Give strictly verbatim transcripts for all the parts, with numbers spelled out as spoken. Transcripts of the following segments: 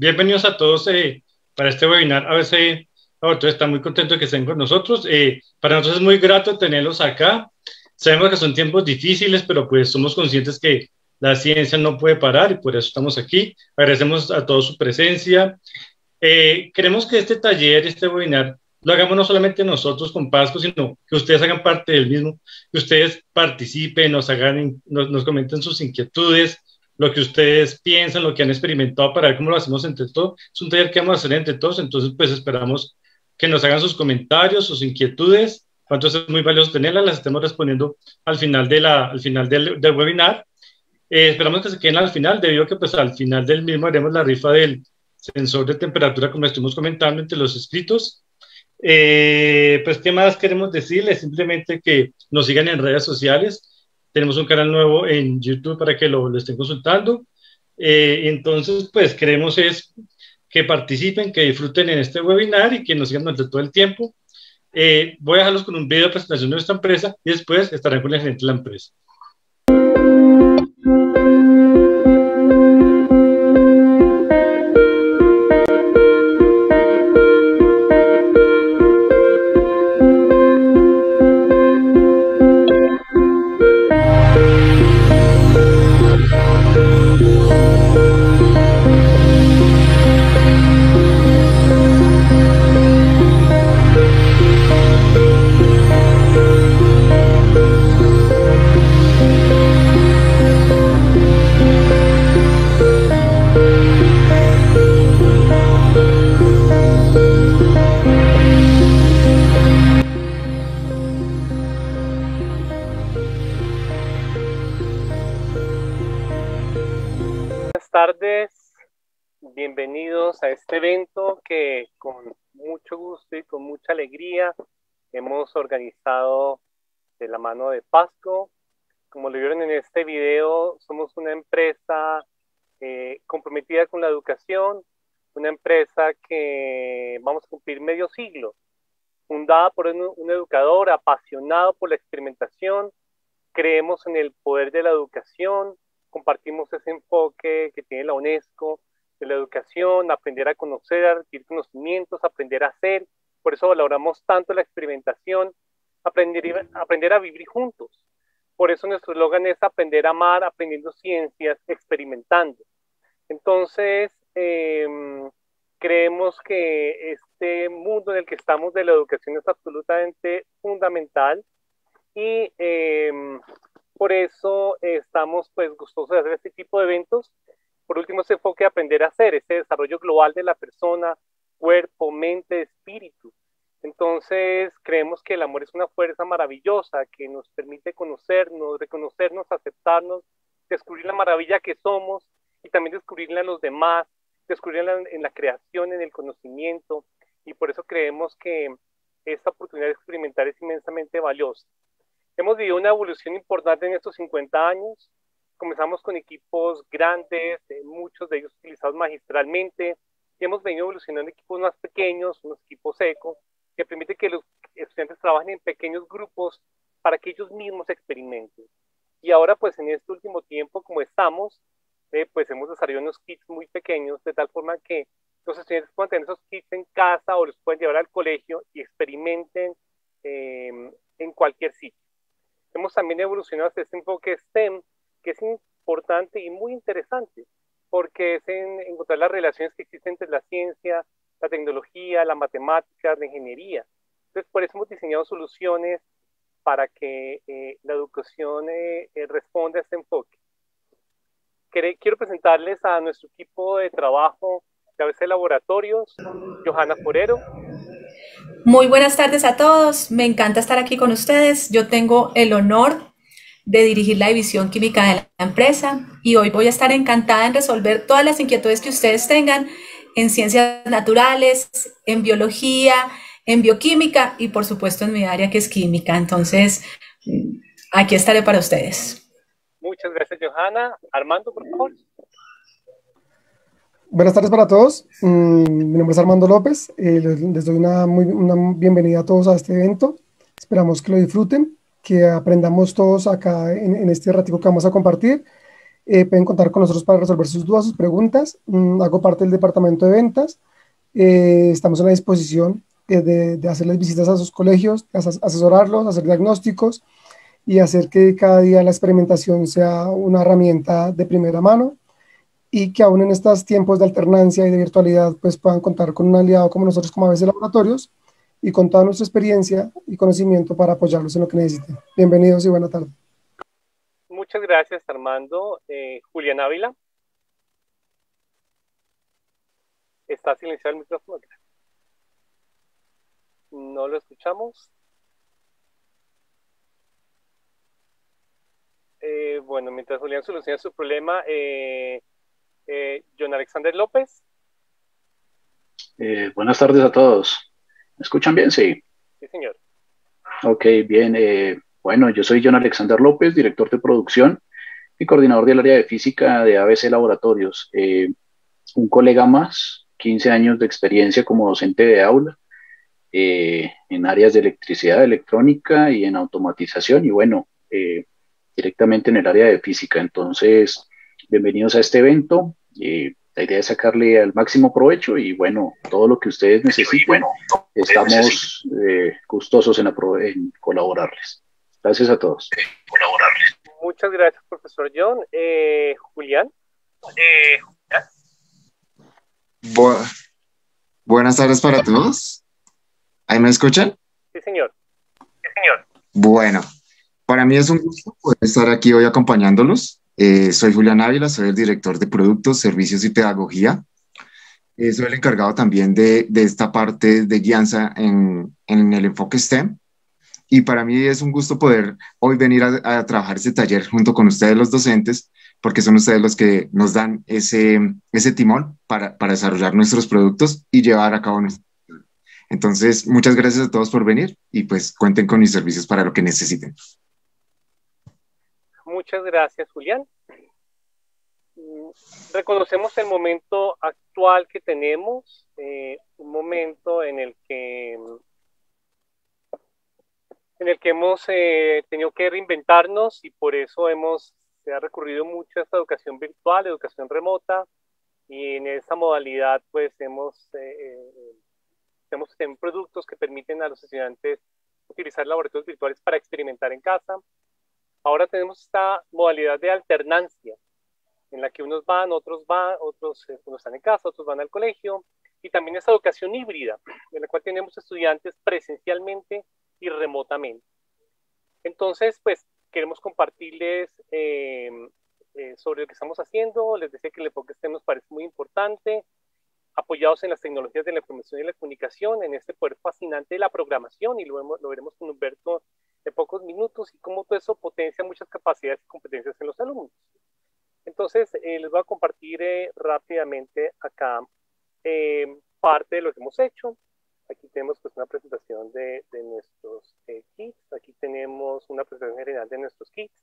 bienvenidos a todos eh, para este webinar. A veces, ahorita está muy contento de que estén con nosotros. Eh, para nosotros es muy grato tenerlos acá. Sabemos que son tiempos difíciles, pero pues somos conscientes que la ciencia no puede parar y por eso estamos aquí. Agradecemos a todos su presencia. Eh, queremos que este taller, este webinar, lo hagamos no solamente nosotros con Pasco, sino que ustedes hagan parte del mismo, que ustedes participen, nos hagan, nos, nos comenten sus inquietudes, lo que ustedes piensan, lo que han experimentado para ver cómo lo hacemos entre todos. Es un taller que vamos a hacer entre todos, entonces pues esperamos que nos hagan sus comentarios, sus inquietudes. Entonces es muy valioso tenerlas, las estemos respondiendo al final, de la, al final del, del webinar. Eh, esperamos que se queden al final, debido a que pues al final del mismo haremos la rifa del sensor de temperatura, como estuvimos comentando entre los escritos. Eh, pues, ¿qué más queremos decirles? Simplemente que nos sigan en redes sociales. Tenemos un canal nuevo en YouTube para que lo, lo estén consultando. Eh, entonces, pues, queremos es que participen, que disfruten en este webinar y que nos sigan durante todo el tiempo. Eh, voy a dejarlos con un video de presentación de nuestra empresa y después estarán con el gerente de la empresa. Buenas tardes, bienvenidos a este evento que con mucho gusto y con mucha alegría hemos organizado de la mano de Pasco. Como lo vieron en este video, somos una empresa eh, comprometida con la educación, una empresa que vamos a cumplir medio siglo, fundada por un, un educador apasionado por la experimentación. Creemos en el poder de la educación, compartimos ese enfoque que tiene la UNESCO de la educación, aprender a conocer, a adquirir conocimientos, aprender a hacer. Por eso valoramos tanto la experimentación, aprender, aprender a vivir juntos. Por eso nuestro eslogan es aprender a amar, aprendiendo ciencias, experimentando. Entonces, eh, creemos que este mundo en el que estamos de la educación es absolutamente fundamental y eh, por eso eh, estamos pues gustosos de hacer este tipo de eventos. Por último, ese enfoque de aprender a hacer, ese desarrollo global de la persona, cuerpo, mente, espíritu. Entonces, creemos que el amor es una fuerza maravillosa que nos permite conocernos, reconocernos, aceptarnos, descubrir la maravilla que somos y también descubrirla en los demás, descubrirla en, en la creación, en el conocimiento. Y por eso creemos que esta oportunidad de experimentar es inmensamente valiosa. Hemos vivido una evolución importante en estos cincuenta años. Comenzamos con equipos grandes, eh, muchos de ellos utilizados magistralmente, y hemos venido evolucionando equipos más pequeños, unos equipos eco, que permite que los estudiantes trabajen en pequeños grupos para que ellos mismos experimenten. Y ahora, pues en este último tiempo, como estamos, eh, pues hemos desarrollado unos kits muy pequeños, de tal forma que los estudiantes puedan tener esos kits en casa o los pueden llevar al colegio y experimenten eh, en cualquier sitio. Hemos también evolucionado hacia este enfoque STEM, que es importante y muy interesante, porque es en encontrar las relaciones que existen entre la ciencia, la tecnología, la matemática, la ingeniería. Entonces, por eso hemos diseñado soluciones para que eh, la educación eh, eh, responda a este enfoque. Quiero presentarles a nuestro equipo de trabajo de A B C Laboratorios, Johanna Forero. Muy buenas tardes a todos, me encanta estar aquí con ustedes. Yo tengo el honor de dirigir la división química de la empresa y hoy voy a estar encantada en resolver todas las inquietudes que ustedes tengan en ciencias naturales, en biología, en bioquímica y por supuesto en mi área que es química. Entonces, aquí estaré para ustedes. Muchas gracias, Johanna. Armando, por favor. Buenas tardes para todos. Mi nombre es Armando López. Eh, les, les doy una, muy, una bienvenida a todos a este evento. Esperamos que lo disfruten, que aprendamos todos acá en, en este ratico que vamos a compartir. Eh, pueden contar con nosotros para resolver sus dudas, sus preguntas. Mm, hago parte del departamento de ventas. Eh, estamos a la disposición eh, de, de hacerles visitas a sus colegios, as asesorarlos, hacer diagnósticos y hacer que cada día la experimentación sea una herramienta de primera mano y que aún en estos tiempos de alternancia y de virtualidad pues puedan contar con un aliado como nosotros como A B C Laboratorios y con toda nuestra experiencia y conocimiento para apoyarlos en lo que necesiten. Bienvenidos y buena tarde. Muchas gracias, Armando. Eh, Julián Ávila. Está silenciado el micrófono. No lo escuchamos. Eh, bueno, mientras Julián soluciona su problema, eh, eh, John Alexander López. Eh, buenas tardes a todos. ¿Me escuchan bien? Sí. Sí, señor. Ok, bien. Eh, bueno, yo soy John Alexander López, director de producción y coordinador del área de física de A B C Laboratorios. Eh, un colega más, quince años de experiencia como docente de aula eh, en áreas de electricidad, electrónica y en automatización y bueno, eh, directamente en el área de física. Entonces, bienvenidos a este evento. Eh, la idea es sacarle al máximo provecho y bueno, todo lo que ustedes necesiten, estamos eh, gustosos en, en colaborarles. Gracias a todos. Colaborarles. Muchas gracias, profesor John. Eh, Julián. Eh, Julián. Bu Buenas tardes para todos. ¿Ahí me escuchan? Sí, señor. Sí, señor. Bueno, para mí es un gusto poder estar aquí hoy acompañándolos. Eh, soy Julián Ávila, soy el director de Productos, Servicios y Pedagogía. Eh, soy el encargado también de, de esta parte de guianza en, en el enfoque STEM. Y para mí es un gusto poder hoy venir a, a trabajar este taller junto con ustedes los docentes, porque son ustedes los que nos dan ese, ese timón para, para desarrollar nuestros productos y llevar a cabo nuestro. Entonces, muchas gracias a todos por venir y pues cuenten con mis servicios para lo que necesiten. Muchas gracias, Julián. Reconocemos el momento actual que tenemos, eh, un momento en el que, en el que hemos eh, tenido que reinventarnos y por eso hemos, se ha recurrido mucho a esta educación virtual, educación remota, y en esa modalidad pues hemos, eh, tenemos productos que permiten a los estudiantes utilizar laboratorios virtuales para experimentar en casa. Ahora tenemos esta modalidad de alternancia, en la que unos van, otros van, otros eh, unos están en casa, otros van al colegio, y también esta educación híbrida, en la cual tenemos estudiantes presencialmente y remotamente. Entonces, pues, queremos compartirles eh, eh, sobre lo que estamos haciendo. Les decía que el enfoque STEM nos parece muy importante, apoyados en las tecnologías de la información y la comunicación, en este poder fascinante de la programación, y lo, hemos, lo veremos con Humberto en pocos minutos, y cómo todo eso potencia muchas capacidades y competencias en los alumnos. Entonces, eh, les voy a compartir eh, rápidamente acá eh, parte de lo que hemos hecho. Aquí tenemos pues una presentación de, de nuestros eh, kits. Aquí tenemos una presentación general de nuestros kits.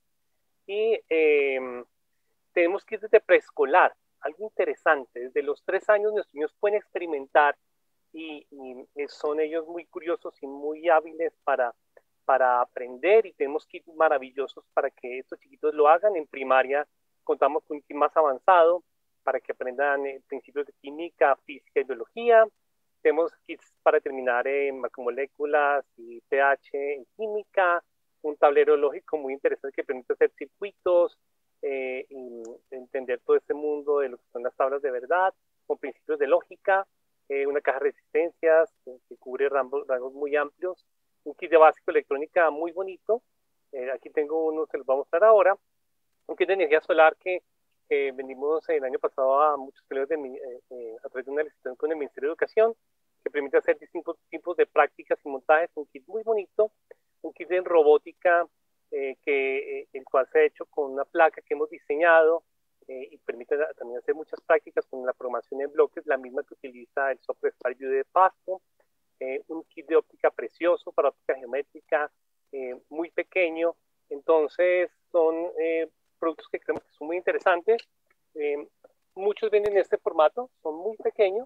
Y eh, tenemos kits de preescolar. Algo interesante, desde los tres años nuestros niños pueden experimentar y, y son ellos muy curiosos y muy hábiles para, para aprender, y tenemos kits maravillosos para que estos chiquitos lo hagan. En primaria contamos con un kit más avanzado para que aprendan eh, principios de química, física y biología. Tenemos kits para terminar en macromoléculas y pH en química, un tablero lógico muy interesante que permite hacer circuitos, eh, y entender todo este mundo de lo que son las tablas de verdad, con principios de lógica, eh, una caja de resistencias que, que cubre rangos, rangos muy amplios, un kit de básico electrónica muy bonito. Eh, aquí tengo uno, se los voy a mostrar ahora. Un kit de energía solar que eh, vendimos el año pasado a muchos colegios de, eh, eh, a través de una licitación con el Ministerio de Educación, que permite hacer distintos tipos de prácticas y montajes. Un kit muy bonito, un kit de robótica, eh, que, eh, el cual se ha hecho con una placa que hemos diseñado eh, y permite también hacer muchas prácticas con la programación en bloques, la misma que utiliza el software StarView de Pasto. Eh, un kit de óptica precioso para óptica geométrica, eh, muy pequeño. Entonces son eh, productos que creemos que son muy interesantes. Eh, muchos vienen en este formato, son muy pequeños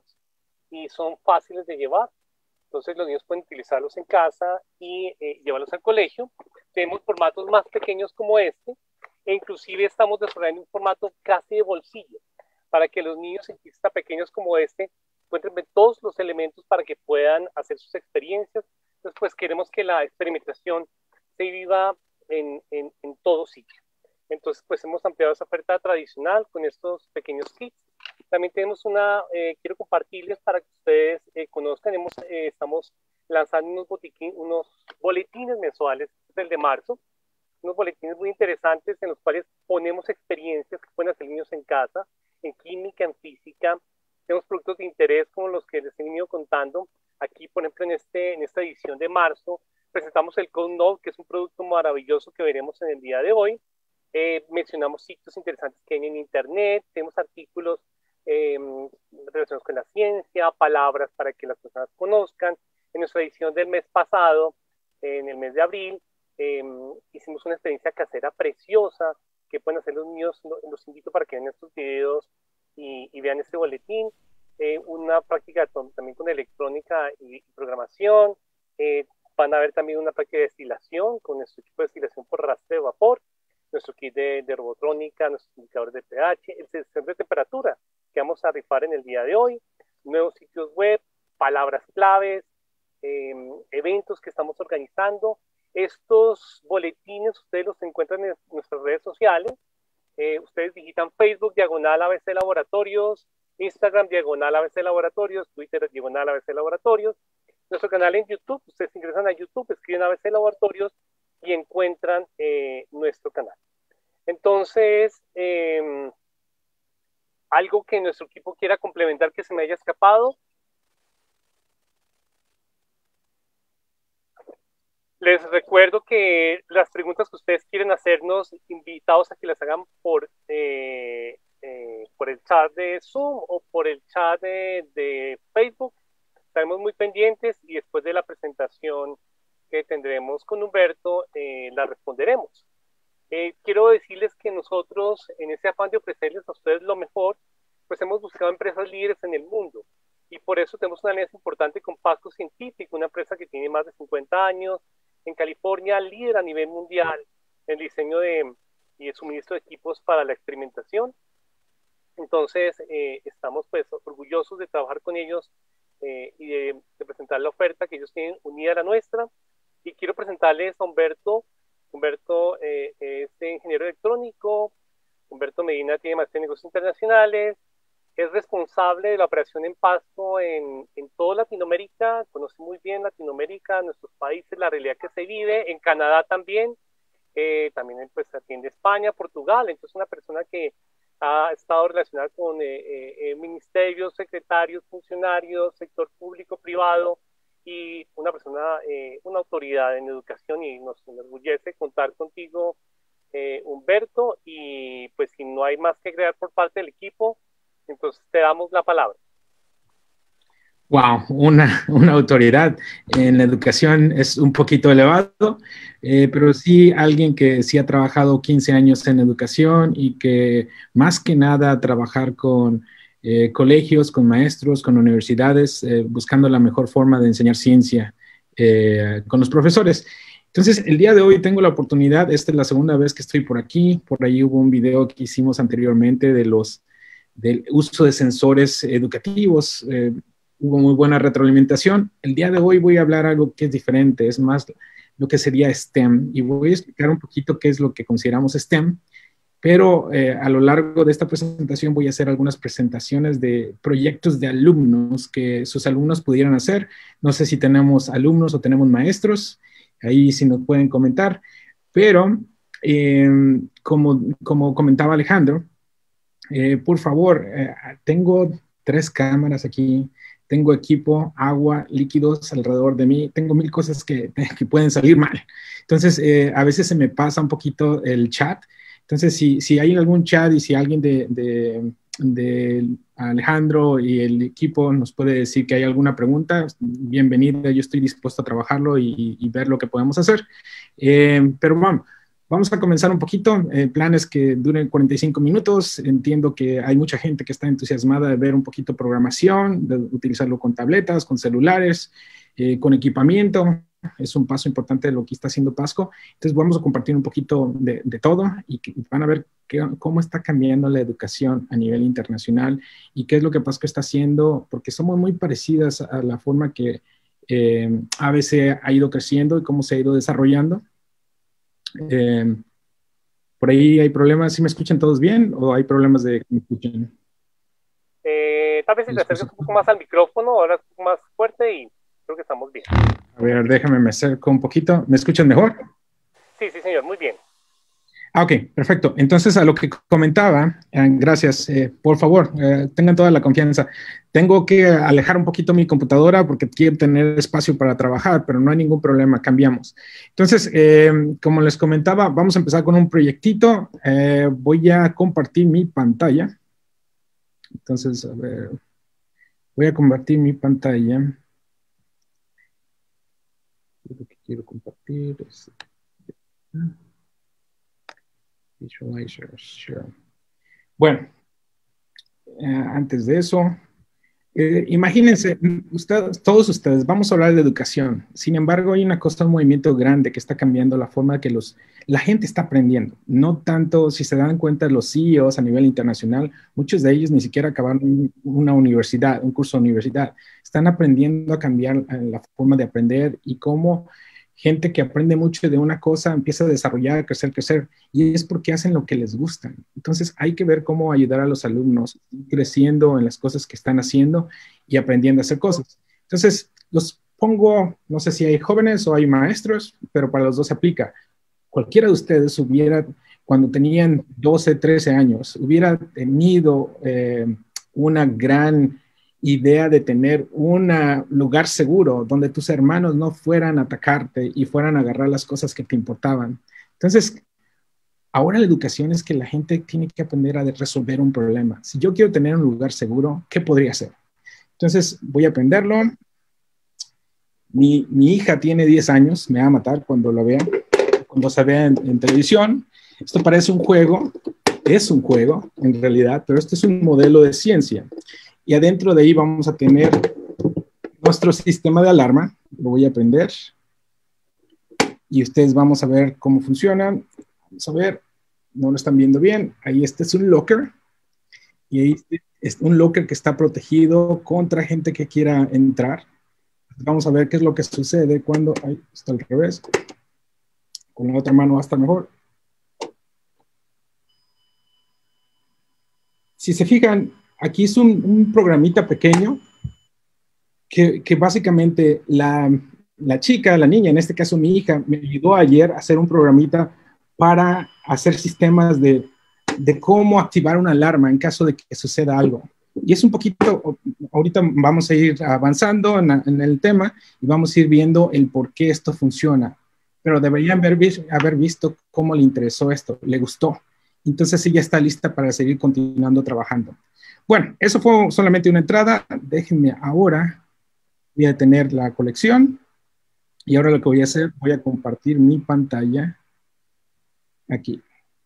y son fáciles de llevar. Entonces los niños pueden utilizarlos en casa y eh, llevarlos al colegio. Tenemos formatos más pequeños como este, e inclusive estamos desarrollando un formato casi de bolsillo para que los niños en tan pequeños como este encuentren todos los elementos para que puedan hacer sus experiencias. Entonces, pues queremos que la experimentación se viva en, en, en todo sitio. Entonces, pues hemos ampliado esa oferta tradicional con estos pequeños kits. También tenemos una, eh, quiero compartirles para que ustedes eh, conozcan, hemos, eh, estamos lanzando unos, botiquín, unos boletines mensuales, este es el de marzo, unos boletines muy interesantes en los cuales ponemos experiencias que pueden hacer niños en casa, en química, en física. Tenemos productos de interés como los que les he venido contando. Aquí, por ejemplo, en, este, en esta edición de marzo, presentamos el Code Note, que es un producto maravilloso que veremos en el día de hoy. Eh, mencionamos sitios interesantes que hay en Internet, tenemos artículos eh, relacionados con la ciencia, palabras para que las personas conozcan. En nuestra edición del mes pasado, eh, en el mes de abril, eh, hicimos una experiencia casera preciosa que pueden hacer los niños. Los invito para que vean estos videos y, y vean este boletín. Eh, una práctica también con electrónica y, y programación. Eh, van a ver también una práctica de destilación con nuestro equipo de destilación por rastreo de vapor, nuestro kit de, de robotrónica, nuestros indicadores de pH, el sensor de temperatura que vamos a rifar en el día de hoy, nuevos sitios web, palabras claves, eh, eventos que estamos organizando. Estos boletines ustedes los encuentran en nuestras redes sociales. Eh, ustedes digitan Facebook, diagonal A B C Laboratorios, Instagram, diagonal A B C Laboratorios, Twitter, diagonal A B C Laboratorios. Nuestro canal en YouTube, ustedes ingresan a YouTube, escriben A B C Laboratorios y encuentran eh, nuestro canal. Entonces, eh, algo que nuestro equipo quiera complementar que se me haya escapado. Les recuerdo que las preguntas que ustedes quieren hacernos, invitados a que las hagan por, eh, eh, por el chat de Zoom o por el chat de, de Facebook. Estaremos muy pendientes y después de la presentación que tendremos con Humberto, eh, la responderemos. Eh, quiero decirles que nosotros, en ese afán de ofrecerles a ustedes lo mejor, pues hemos buscado empresas líderes en el mundo. Y por eso tenemos una alianza importante con Pasco Científico, una empresa que tiene más de cincuenta años, en California, líder a nivel mundial en el diseño de, y el suministro de equipos para la experimentación. Entonces, eh, estamos pues orgullosos de trabajar con ellos eh, y de, de presentar la oferta que ellos tienen unida a la nuestra. Y quiero presentarles a Humberto. Humberto eh, es ingeniero electrónico. Humberto Medina tiene maestría en negocios internacionales. Es responsable de la operación en Pasco en, en toda Latinoamérica, conoce muy bien Latinoamérica, nuestros países, la realidad que se vive, en Canadá también, eh, también pues atiende España, Portugal. Entonces una persona que ha estado relacionada con eh, eh, ministerios, secretarios, funcionarios, sector público, privado, y una persona, eh, una autoridad en educación, y nos enorgullece contar contigo, eh, Humberto. Y pues si no hay más que agregar por parte del equipo, entonces te damos la palabra. Wow, una, una autoridad en la educación es un poquito elevado, eh, pero sí alguien que sí ha trabajado quince años en educación y que más que nada trabajar con eh, colegios, con maestros, con universidades, eh, buscando la mejor forma de enseñar ciencia eh, con los profesores. Entonces, el día de hoy tengo la oportunidad, esta es la segunda vez que estoy por aquí, por ahí hubo un video que hicimos anteriormente de los del uso de sensores educativos, eh, hubo muy buena retroalimentación. El día de hoy voy a hablar algo que es diferente, es más lo que sería STEM, y voy a explicar un poquito qué es lo que consideramos STEM, pero eh, a lo largo de esta presentación voy a hacer algunas presentaciones de proyectos de alumnos que sus alumnos pudieran hacer. No sé si tenemos alumnos o tenemos maestros, ahí sí nos pueden comentar, pero eh, como, como comentaba Alejandro, Eh, por favor, eh, tengo tres cámaras aquí, tengo equipo, agua, líquidos alrededor de mí, tengo mil cosas que, que pueden salir mal. Entonces, eh, a veces se me pasa un poquito el chat. Entonces, si, si hay algún chat y si alguien de, de, de Alejandro y el equipo nos puede decir que hay alguna pregunta, bienvenida, yo estoy dispuesto a trabajarlo y, y ver lo que podemos hacer. Eh, pero bueno, Vamos a comenzar un poquito. El plan es que duren cuarenta y cinco minutos. Entiendo que hay mucha gente que está entusiasmada de ver un poquito programación, de utilizarlo con tabletas, con celulares, eh, con equipamiento. Es un paso importante de lo que está haciendo Pasco. Entonces vamos a compartir un poquito de, de todo y que van a ver qué, cómo está cambiando la educación a nivel internacional y qué es lo que Pasco está haciendo, porque somos muy parecidas a la forma que eh, A B C ha ido creciendo y cómo se ha ido desarrollando. Eh, por ahí hay problemas. ¿Sí me escuchan todos bien o hay problemas de que me escuchen? Eh, tal vez si te acercas un poco más al micrófono, ahora un poco más fuerte y creo que estamos bien. A ver, déjame me acerco un poquito. ¿Me escuchan mejor? Sí, sí, señor, muy bien. Ah, ok, perfecto. Entonces, a lo que comentaba, eh, gracias, eh, por favor, eh, tengan toda la confianza. Tengo que alejar un poquito mi computadora porque quiero tener espacio para trabajar, pero no hay ningún problema, cambiamos. Entonces, eh, como les comentaba, vamos a empezar con un proyectito. Eh, voy a compartir mi pantalla. Entonces, a ver, voy a compartir mi pantalla. Lo que quiero compartir es... Visualizer, sure. Bueno, eh, antes de eso, eh, imagínense, ustedes, todos ustedes, vamos a hablar de educación. Sin embargo, hay una cosa, un movimiento grande que está cambiando la forma que los, la gente está aprendiendo. No tanto, si se dan cuenta, los C E Os a nivel internacional, muchos de ellos ni siquiera acabaron una universidad, un curso de universidad. Están aprendiendo a cambiar la forma de aprender y cómo gente que aprende mucho de una cosa empieza a desarrollar, a crecer, crecer, y es porque hacen lo que les gusta. Entonces hay que ver cómo ayudar a los alumnos creciendo en las cosas que están haciendo y aprendiendo a hacer cosas. Entonces los pongo, no sé si hay jóvenes o hay maestros, pero para los dos se aplica. Cualquiera de ustedes hubiera, cuando tenían doce, trece años, hubiera tenido eh, una gran idea de tener un lugar seguro donde tus hermanos no fueran a atacarte y fueran a agarrar las cosas que te importaban. Entonces, ahora la educación es que la gente tiene que aprender a resolver un problema. Si yo quiero tener un lugar seguro, ¿qué podría hacer? Entonces, voy a aprenderlo. Mi, mi hija tiene diez años, me va a matar cuando lo vea, cuando se vea en, en televisión. Esto parece un juego, es un juego en realidad, pero este es un modelo de ciencia. Y adentro de ahí vamos a tener nuestro sistema de alarma. Lo voy a prender. Y ustedes vamos a ver cómo funciona. Vamos a ver. No lo están viendo bien. Ahí este es un locker. Y ahí es un locker que está protegido contra gente que quiera entrar. Vamos a ver qué es lo que sucede cuando... Ahí está al revés. Con la otra mano va a estar mejor. Si se fijan... Aquí es un, un programita pequeño que, que básicamente la, la chica, la niña, en este caso mi hija, me ayudó ayer a hacer un programita para hacer sistemas de, de cómo activar una alarma en caso de que suceda algo. Y es un poquito, ahorita vamos a ir avanzando en, en el tema y vamos a ir viendo el por qué esto funciona. Pero deberían haber, haber visto cómo le interesó esto, le gustó. Entonces ella está lista para seguir continuando trabajando. Bueno, eso fue solamente una entrada. Déjenme ahora, voy a tener la colección. Y ahora lo que voy a hacer, voy a compartir mi pantalla aquí.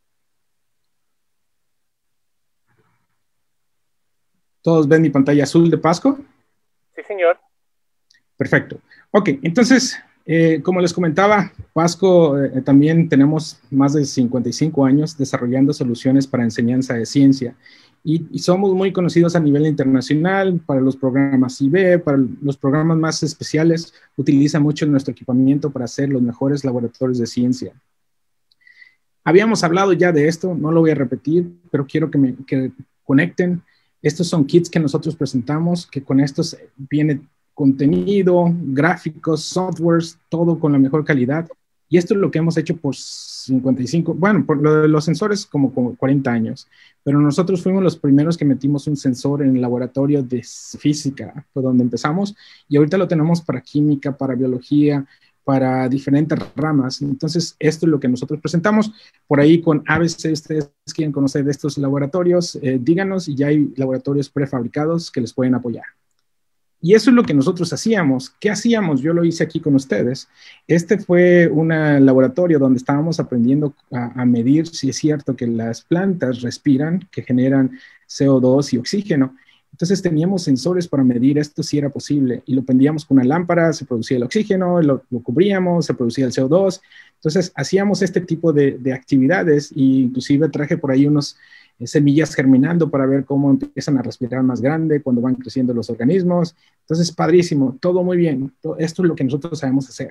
¿Todos ven mi pantalla azul de Pasco? Sí, señor. Perfecto. Ok, entonces, eh, como les comentaba, Pasco eh, también tenemos más de cincuenta y cinco años desarrollando soluciones para enseñanza de ciencia. Y, y somos muy conocidos a nivel internacional para los programas I B, para los programas más especiales. Utiliza mucho nuestro equipamiento para hacer los mejores laboratorios de ciencia. Habíamos hablado ya de esto, no lo voy a repetir, pero quiero que me que conecten. Estos son kits que nosotros presentamos, que con estos viene contenido, gráficos, softwares, todo con la mejor calidad. Y esto es lo que hemos hecho por cincuenta y cinco, bueno, por lo de los sensores como, como cuarenta años. Pero nosotros fuimos los primeros que metimos un sensor en el laboratorio de física, fue donde empezamos. Y ahorita lo tenemos para química, para biología, para diferentes ramas. Entonces, esto es lo que nosotros presentamos. Por ahí con A B C, ustedes quieren conocer de estos laboratorios, eh, díganos y ya hay laboratorios prefabricados que les pueden apoyar. Y eso es lo que nosotros hacíamos. ¿Qué hacíamos? Yo lo hice aquí con ustedes. Este fue un laboratorio donde estábamos aprendiendo a, a medir si es cierto que las plantas respiran, que generan C O dos y oxígeno. Entonces teníamos sensores para medir esto si era posible y lo prendíamos con una lámpara, se producía el oxígeno, lo, lo cubríamos, se producía el C O dos. Entonces hacíamos este tipo de, de actividades e inclusive traje por ahí unos semillas germinando para ver cómo empiezan a respirar más grande cuando van creciendo los organismos. Entonces, padrísimo, todo muy bien. Esto es lo que nosotros sabemos hacer.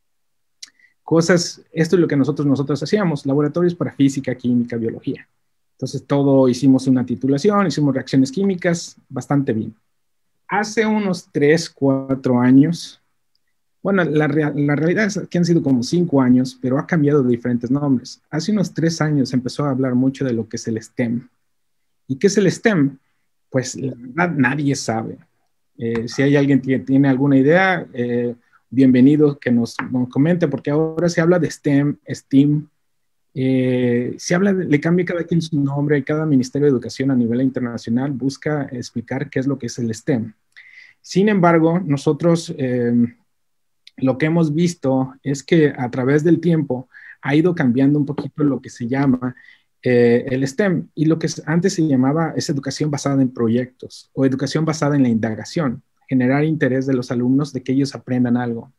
Cosas, esto es lo que nosotros, nosotros hacíamos, laboratorios para física, química, biología. Entonces, todo hicimos una titulación, hicimos reacciones químicas, bastante bien. Hace unos tres, cuatro años, bueno, la, la realidad es que han sido como cinco años, pero ha cambiado de diferentes nombres. Hace unos tres años empezó a hablar mucho de lo que es el STEM. ¿Y qué es el STEM? Pues la verdad nadie sabe. Eh, si hay alguien que tiene alguna idea, eh, bienvenido que nos, nos comente, porque ahora se habla de STEM, STEAM. Eh, se habla, de, le cambia cada quien su nombre, cada Ministerio de Educación a nivel internacional busca explicar qué es lo que es el STEM. Sin embargo, nosotros... Eh, lo que hemos visto es que a través del tiempo ha ido cambiando un poquito lo que se llama eh, el STEM y lo que antes se llamaba es educación basada en proyectos o educación basada en la indagación, generar interés de los alumnos de que ellos aprendan algo.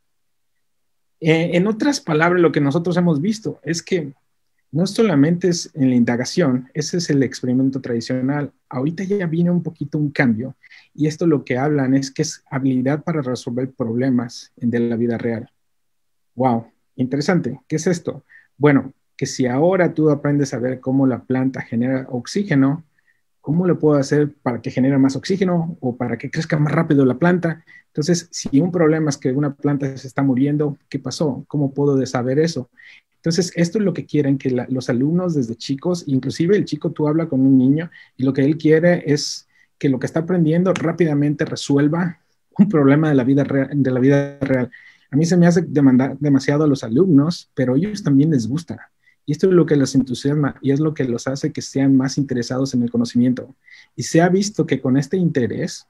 Eh, en otras palabras, lo que nosotros hemos visto es que no solamente es en la indagación, ese es el experimento tradicional. Ahorita ya viene un poquito un cambio y esto lo que hablan es que es habilidad para resolver problemas de la vida real. Wow, interesante. ¿Qué es esto? Bueno, que si ahora tú aprendes a ver cómo la planta genera oxígeno, ¿cómo lo puedo hacer para que genere más oxígeno o para que crezca más rápido la planta? Entonces, si un problema es que una planta se está muriendo, ¿qué pasó? ¿Cómo puedo saber eso? Entonces, esto es lo que quieren que la, los alumnos desde chicos, inclusive el chico, tú hablas con un niño y lo que él quiere es que lo que está aprendiendo rápidamente resuelva un problema de la vida real. De la vida real. A mí se me hace demandar demasiado a los alumnos, pero a ellos también les gusta. Y esto es lo que los entusiasma y es lo que los hace que sean más interesados en el conocimiento. Y se ha visto que con este interés,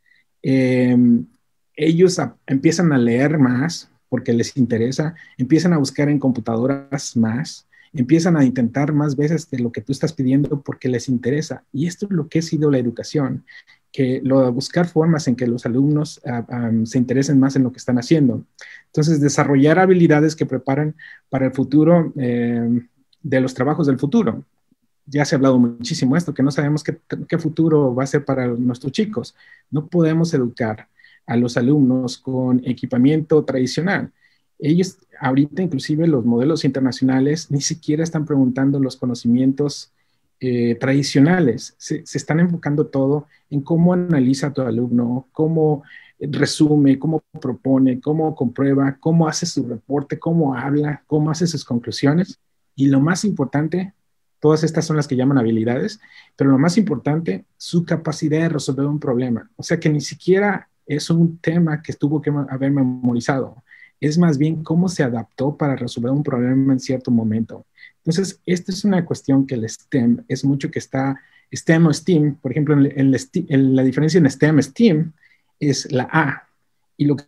eh, ellos a, empiezan a leer más, porque les interesa, empiezan a buscar en computadoras más, empiezan a intentar más veces de lo que tú estás pidiendo porque les interesa. Y esto es lo que ha sido la educación, que lo de buscar formas en que los alumnos uh, um, se interesen más en lo que están haciendo. Entonces, desarrollar habilidades que preparan para el futuro eh, de los trabajos del futuro. Ya se ha hablado muchísimo de esto, que no sabemos qué, qué futuro va a ser para nuestros chicos. No podemos educar a los alumnos con equipamiento tradicional. Ellos, ahorita inclusive los modelos internacionales, ni siquiera están preguntando los conocimientos eh, tradicionales. Se, se están enfocando todo en cómo analiza a tu alumno, cómo resume, cómo propone, cómo comprueba, cómo hace su reporte, cómo habla, cómo hace sus conclusiones. Y lo más importante, todas estas son las que llaman habilidades, pero lo más importante, su capacidad de resolver un problema. O sea que ni siquiera es un tema que tuvo que haber memorizado. Es más bien cómo se adaptó para resolver un problema en cierto momento. Entonces, esta es una cuestión que el STEM es mucho que está, STEM o STEAM, por ejemplo, en, en, en la diferencia en STEM, STEAM es la A. Y lo que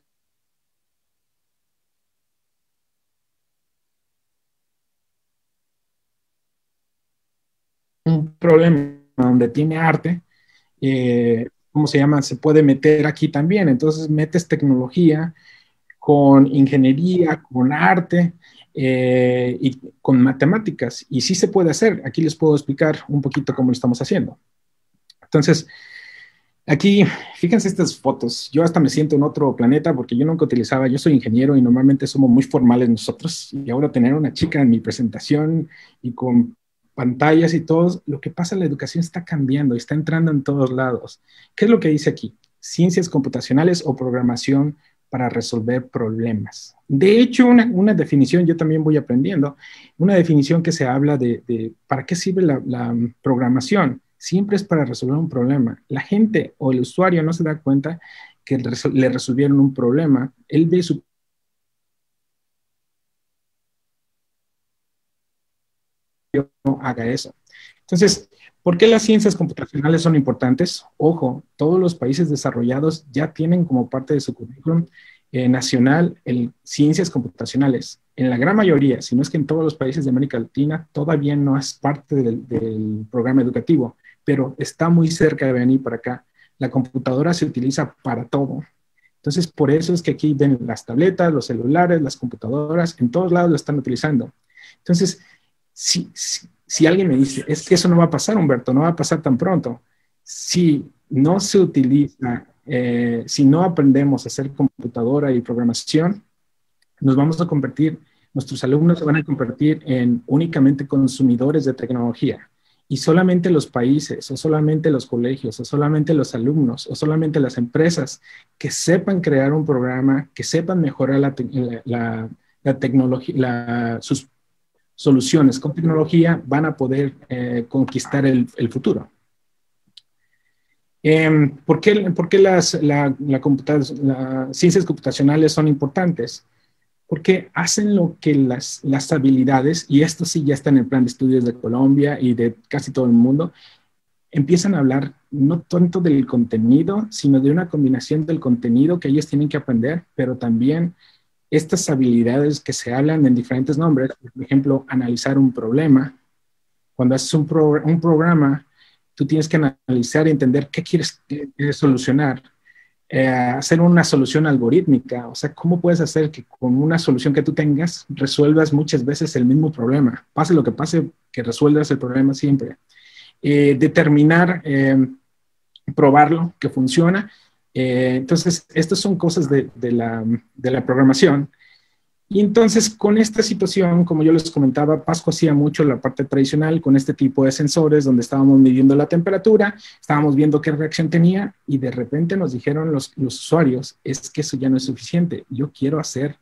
un problema donde tiene arte, eh, ¿cómo se llama? Se puede meter aquí también. Entonces, metes tecnología con ingeniería, con arte eh, y con matemáticas. Y sí se puede hacer. Aquí les puedo explicar un poquito cómo lo estamos haciendo. Entonces, aquí, fíjense estas fotos. Yo hasta me siento en otro planeta porque yo nunca utilizaba, yo soy ingeniero y normalmente somos muy formales nosotros. Y ahora tener una chica en mi presentación y con pantallas y todo, lo que pasa, la educación está cambiando, está entrando en todos lados. ¿Qué es lo que dice aquí? Ciencias computacionales o programación para resolver problemas. De hecho, una, una definición, yo también voy aprendiendo, una definición que se habla de, de ¿para qué sirve la, la programación? Siempre es para resolver un problema. La gente o el usuario no se da cuenta que le resolvieron un problema. Él ve su... no haga eso. Entonces, ¿Por qué las ciencias computacionales son importantes? Ojo, todos los países desarrollados ya tienen como parte de su currículum eh, nacional el ciencias computacionales. En la gran mayoría, si no es que en todos los países de América Latina, todavía no es parte del, del programa educativo, pero está muy cerca de venir para acá. La computadora se utiliza para todo. Entonces, por eso es que aquí ven las tabletas, los celulares, las computadoras, en todos lados lo están utilizando. Entonces, si, si, si alguien me dice, es que eso no va a pasar, Humberto, no va a pasar tan pronto. Si no se utiliza, eh, si no aprendemos a hacer computadora y programación, nos vamos a convertir, nuestros alumnos se van a convertir en únicamente consumidores de tecnología. Y solamente los países, o solamente los colegios, o solamente los alumnos, o solamente las empresas que sepan crear un programa, que sepan mejorar la, la, la, la tecnología, la, sus soluciones con tecnología, van a poder eh, conquistar el, el futuro. Eh, ¿Por qué, por qué las, la, la las ciencias computacionales son importantes? Porque hacen lo que las, las habilidades, y esto sí ya está en el plan de estudios de Colombia y de casi todo el mundo, empiezan a hablar no tanto del contenido, sino de una combinación del contenido que ellos tienen que aprender, pero también estas habilidades que se hablan en diferentes nombres, por ejemplo, analizar un problema. Cuando haces un, pro, un programa, tú tienes que analizar y entender qué quieres, quieres solucionar. Eh, hacer una solución algorítmica, o sea, ¿cómo puedes hacer que con una solución que tú tengas resuelvas muchas veces el mismo problema? Pase lo que pase, que resuelvas el problema siempre. Eh, determinar, eh, probarlo, que funciona. Eh, entonces, estas son cosas de, de, la, de la programación. Y entonces, con esta situación, como yo les comentaba, Pasco hacía mucho la parte tradicional con este tipo de sensores donde estábamos midiendo la temperatura, estábamos viendo qué reacción tenía y de repente nos dijeron los, los usuarios, es que eso ya no es suficiente, yo quiero hacer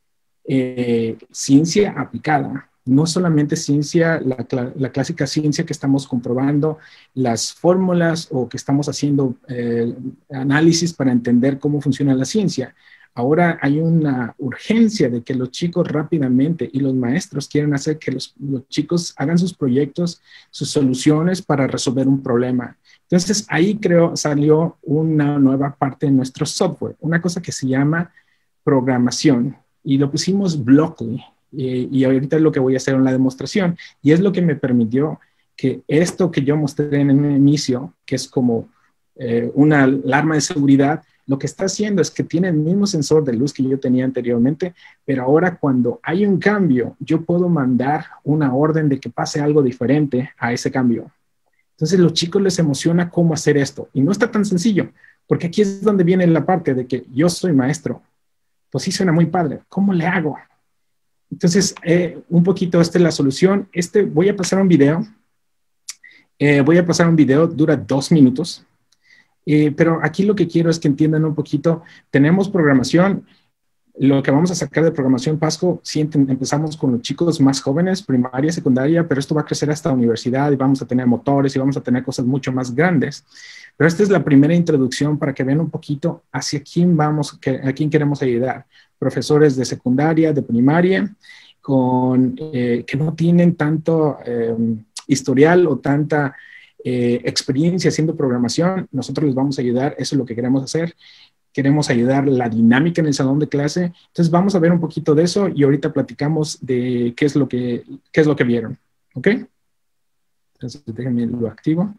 eh, ciencia aplicada, no solamente ciencia, la, la clásica ciencia que estamos comprobando las fórmulas o que estamos haciendo eh, análisis para entender cómo funciona la ciencia. Ahora hay una urgencia de que los chicos rápidamente y los maestros quieren hacer que los, los chicos hagan sus proyectos, sus soluciones para resolver un problema. Entonces ahí creo salió una nueva parte de nuestro software, una cosa que se llama programación y lo pusimos Blockly eh, y ahorita es lo que voy a hacer en la demostración y es lo que me permitió que esto que yo mostré en el inicio, que es como eh, una alarma de seguridad, lo que está haciendo es que tiene el mismo sensor de luz que yo tenía anteriormente, pero ahora cuando hay un cambio, yo puedo mandar una orden de que pase algo diferente a ese cambio. Entonces, a los chicos les emociona cómo hacer esto. Y no está tan sencillo, porque aquí es donde viene la parte de que yo soy maestro. Pues sí suena muy padre. ¿Cómo le hago? Entonces, eh, un poquito esta es la solución. Este, voy a pasar un video. Eh, voy a pasar un video, dura dos minutos. Eh, pero aquí lo que quiero es que entiendan un poquito, tenemos programación, lo que vamos a sacar de programación Pasco, sí empezamos con los chicos más jóvenes, primaria, secundaria, pero esto va a crecer hasta universidad y vamos a tener motores y vamos a tener cosas mucho más grandes. Pero esta es la primera introducción para que vean un poquito hacia quién vamos, que, a quién queremos ayudar. Profesores de secundaria, de primaria, con, eh, que no tienen tanto eh, historial o tanta Eh, experiencia haciendo programación, nosotros les vamos a ayudar, eso es lo que queremos hacer, queremos ayudar la dinámica en el salón de clase, entonces vamos a ver un poquito de eso y ahorita platicamos de qué es lo que, qué es lo que vieron, ¿ok? Entonces déjenme lo activo.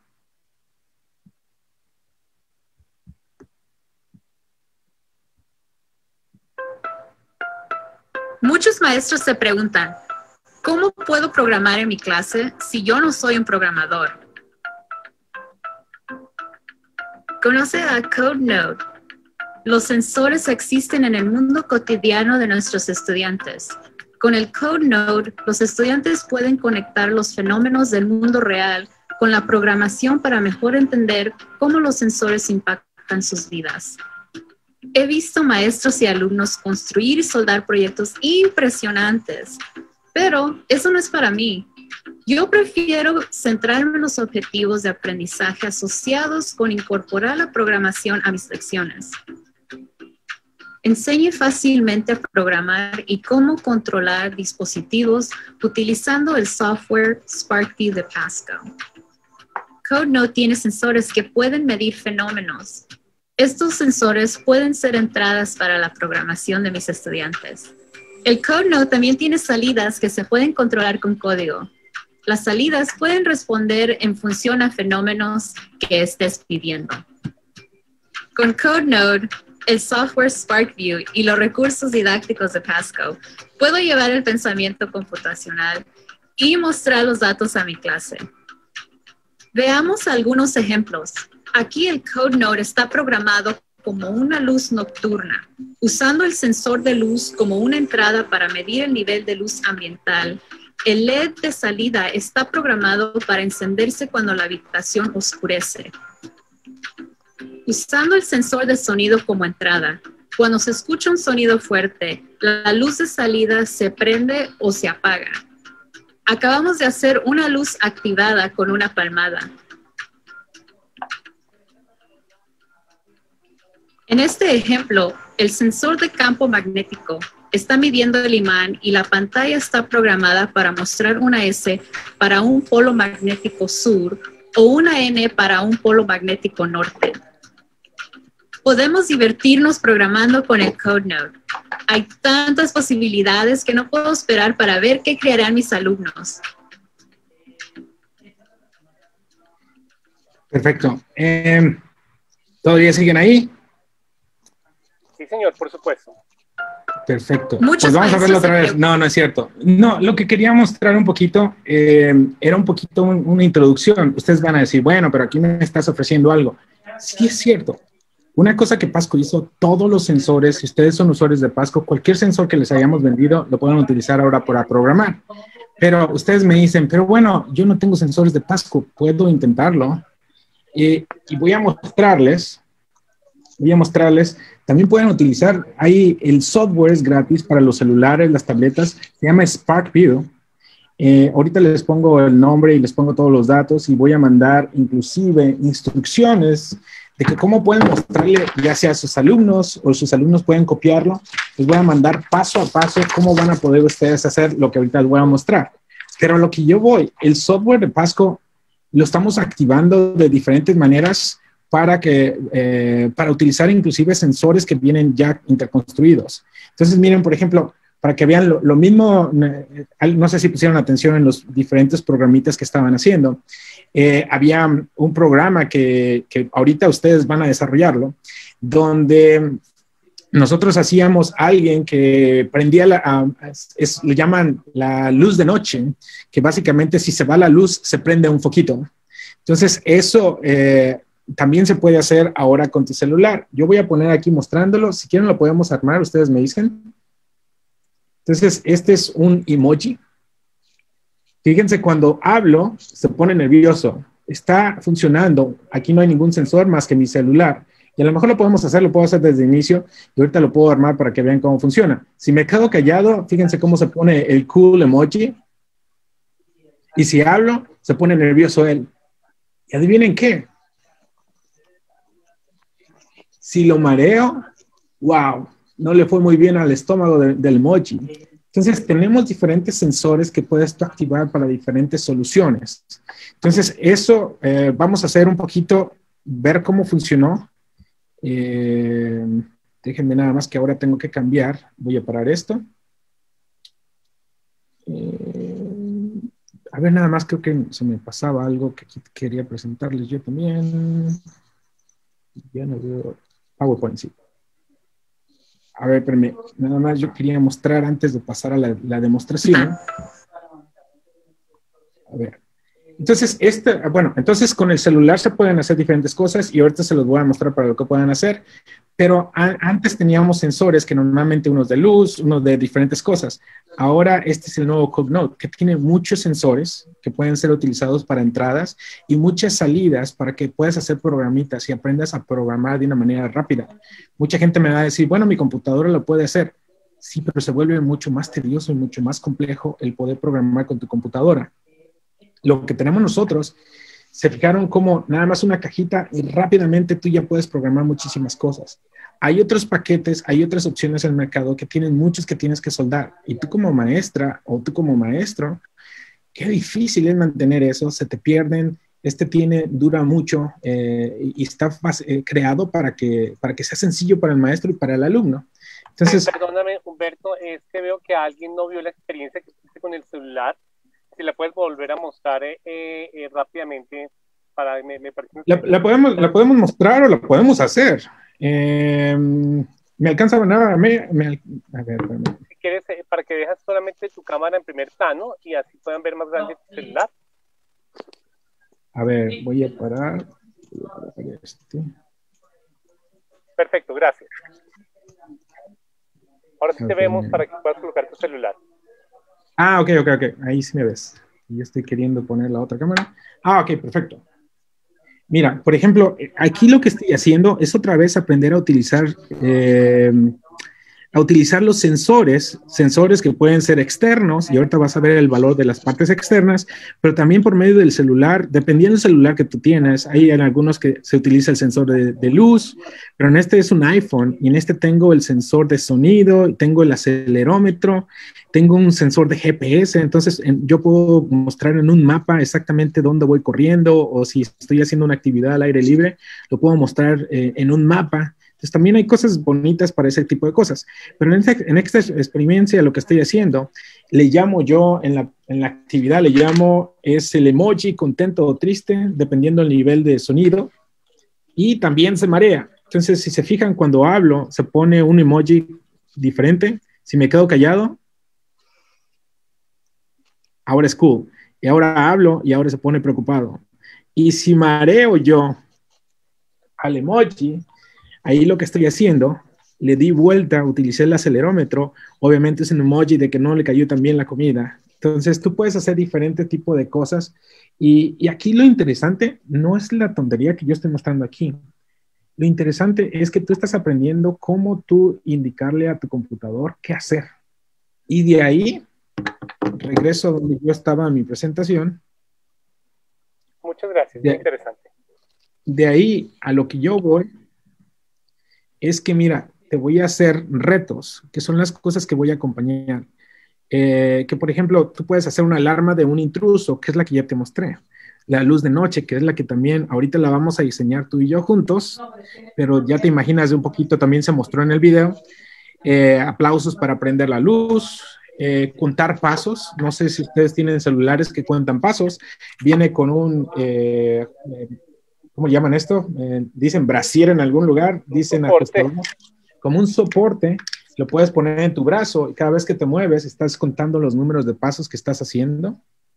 Muchos maestros se preguntan, ¿cómo puedo programar en mi clase si yo no soy un programador? Conoce a CodeNode. Los sensores existen en el mundo cotidiano de nuestros estudiantes. Con el CodeNode, los estudiantes pueden conectar los fenómenos del mundo real con la programación para mejor entender cómo los sensores impactan sus vidas. He visto maestros y alumnos construir y soldar proyectos impresionantes, pero eso no es para mí. Yo prefiero centrarme en los objetivos de aprendizaje asociados con incorporar la programación a mis lecciones. Enseñe fácilmente a programar y cómo controlar dispositivos utilizando el software SparkView de Pasco. CodeNode tiene sensores que pueden medir fenómenos. Estos sensores pueden ser entradas para la programación de mis estudiantes. El CodeNode también tiene salidas que se pueden controlar con código. Las salidas pueden responder en función a fenómenos que estés pidiendo. Con CodeNode, el software SparkView y los recursos didácticos de Pasco, puedo llevar el pensamiento computacional y mostrar los datos a mi clase. Veamos algunos ejemplos. Aquí el CodeNode está programado como una luz nocturna, usando el sensor de luz como una entrada para medir el nivel de luz ambiental. El L E D de salida está programado para encenderse cuando la habitación oscurece. Usando el sensor de sonido como entrada, cuando se escucha un sonido fuerte, la luz de salida se prende o se apaga. Acabamos de hacer una luz activada con una palmada. En este ejemplo, el sensor de campo magnético está midiendo el imán y la pantalla está programada para mostrar una S para un polo magnético sur o una N para un polo magnético norte. Podemos divertirnos programando con el CodeNode. Hay tantas posibilidades que no puedo esperar para ver qué crearán mis alumnos. Perfecto. Eh, ¿Todavía siguen ahí? Sí, señor, por supuesto. Perfecto. Muchos Pues vamos a verlo otra vez. No, no es cierto. No, lo que quería mostrar un poquito eh, era un poquito un, una introducción. Ustedes van a decir, bueno, pero aquí me estás ofreciendo algo. Sí es cierto. Una cosa que Pasco hizo, todos los sensores, si ustedes son usuarios de Pasco, cualquier sensor que les hayamos vendido, lo pueden utilizar ahora para programar. Pero ustedes me dicen, pero bueno, yo no tengo sensores de Pasco, puedo intentarlo. Eh, y voy a mostrarles, voy a mostrarles, también pueden utilizar, ahí el software es gratis para los celulares, las tabletas, se llama SparkView. Eh, ahorita les pongo el nombre y les pongo todos los datos y voy a mandar inclusive instrucciones de que cómo pueden mostrarle ya sea a sus alumnos o sus alumnos pueden copiarlo. Les voy a mandar paso a paso cómo van a poder ustedes hacer lo que ahorita les voy a mostrar. Pero a lo que yo voy, el software de Pasco lo estamos activando de diferentes maneras para, que, eh, para utilizar inclusive sensores que vienen ya interconstruidos. Entonces miren, por ejemplo, para que vean lo, lo mismo, no sé si pusieron atención en los diferentes programitas que estaban haciendo. Eh, había un programa que, que ahorita ustedes van a desarrollarlo, donde nosotros hacíamos a alguien que prendía, la, a, es, le llaman la luz de noche, que básicamente si se va la luz, se prende un foquito. Entonces, eso eh, también se puede hacer ahora con tu celular. Yo voy a poner aquí mostrándolo. Si quieren lo podemos armar, ustedes me dicen. Entonces, este es un emoji. Fíjense, cuando hablo, se pone nervioso. Está funcionando. Aquí no hay ningún sensor más que mi celular. Y a lo mejor lo podemos hacer, lo puedo hacer desde el inicio. Y ahorita lo puedo armar para que vean cómo funciona. Si me quedo callado, fíjense cómo se pone el cool emoji. Y si hablo, se pone nervioso él. ¿Y adivinen qué? Si lo mareo, wow, no le fue muy bien al estómago de, del emoji. Entonces, tenemos diferentes sensores que puedes tú activar para diferentes soluciones. Entonces, eso eh, vamos a hacer un poquito, ver cómo funcionó. Eh, déjenme nada más que ahora tengo que cambiar. Voy a parar esto. Eh, a ver, nada más creo que se me pasaba algo que quería presentarles yo también. Ya no veo PowerPoint, sí. A ver, espérame, nada más yo quería mostrar antes de pasar a la, la demostración. A ver. Entonces, este, bueno, entonces con el celular se pueden hacer diferentes cosas y ahorita se los voy a mostrar para lo que puedan hacer. Pero a, antes teníamos sensores que normalmente unos de luz, unos de diferentes cosas. Ahora este es el nuevo CodeNode, que tiene muchos sensores que pueden ser utilizados para entradas y muchas salidas para que puedas hacer programitas y aprendas a programar de una manera rápida. Mucha gente me va a decir, bueno, mi computadora lo puede hacer. Sí, pero se vuelve mucho más tedioso y mucho más complejo el poder programar con tu computadora. Lo que tenemos nosotros, se fijaron como nada más una cajita y rápidamente tú ya puedes programar muchísimas cosas. Hay otros paquetes, hay otras opciones en el mercado que tienen muchos que tienes que soldar. Y tú como maestra o tú como maestro, qué difícil es mantener eso, se te pierden Este tiene, dura mucho eh, y está eh, creado para que, para que sea sencillo para el maestro y para el alumno. Entonces, perdóname, Humberto, es que veo que alguien no vio la experiencia que hiciste con el celular. Si la puedes volver a mostrar eh, eh, rápidamente. Para, me, me parece la, la, podemos, la podemos mostrar o la podemos hacer. Eh, ¿Me alcanza a ganar? Me, me, a ver, si quieres, eh, para que dejas solamente tu cámara en primer plano y así puedan ver más grande tu celular. A ver, voy a parar. Voy a parar este. Perfecto, gracias. Ahora sí te vemos para que puedas colocar tu celular. Ah, ok, ok, ok. Ahí sí me ves. Yo estoy queriendo poner la otra cámara. Ah, ok, perfecto. Mira, por ejemplo, aquí lo que estoy haciendo es otra vez aprender a utilizar, eh, a utilizar los sensores, sensores que pueden ser externos, y ahorita vas a ver el valor de las partes externas, pero también por medio del celular, dependiendo del celular que tú tienes, hay en algunos que se utiliza el sensor de, de luz, pero en este es un iPhone, y en este tengo el sensor de sonido, tengo el acelerómetro, tengo un sensor de G P S, entonces en, yo puedo mostrar en un mapa exactamente dónde voy corriendo, o si estoy haciendo una actividad al aire libre, lo puedo mostrar eh, en un mapa. Entonces también hay cosas bonitas para ese tipo de cosas. Pero en esta, en esta experiencia lo que estoy haciendo, le llamo yo en la, en la actividad, le llamo, es el emoji contento o triste, dependiendo del nivel de sonido, y también se marea. Entonces, si se fijan, cuando hablo, se pone un emoji diferente. Si me quedo callado, ahora es cool. Y ahora hablo y ahora se pone preocupado. Y si mareo yo al emoji, ahí lo que estoy haciendo, le di vuelta, utilicé el acelerómetro, obviamente es un emoji de que no le cayó tan bien la comida. Entonces tú puedes hacer diferente tipo de cosas y, y aquí lo interesante no es la tontería que yo estoy mostrando aquí. Lo interesante es que tú estás aprendiendo cómo tú indicarle a tu computador qué hacer. Y de ahí, regreso a donde yo estaba en mi presentación. Muchas gracias, muy interesante. De ahí a lo que yo voy, es que mira, te voy a hacer retos, que son las cosas que voy a acompañar. Eh, que por ejemplo, tú puedes hacer una alarma de un intruso, que es la que ya te mostré. La luz de noche, que es la que también ahorita la vamos a diseñar tú y yo juntos, pero ya te imaginas de un poquito, también se mostró en el video. Eh, aplausos para prender la luz, eh, contar pasos. No sé si ustedes tienen celulares que cuentan pasos. Viene con un... Eh, eh, ¿cómo llaman esto? Eh, dicen brasier en algún lugar, dicen ajustador, como un soporte, lo puedes poner en tu brazo y cada vez que te mueves estás contando los números de pasos que estás haciendo.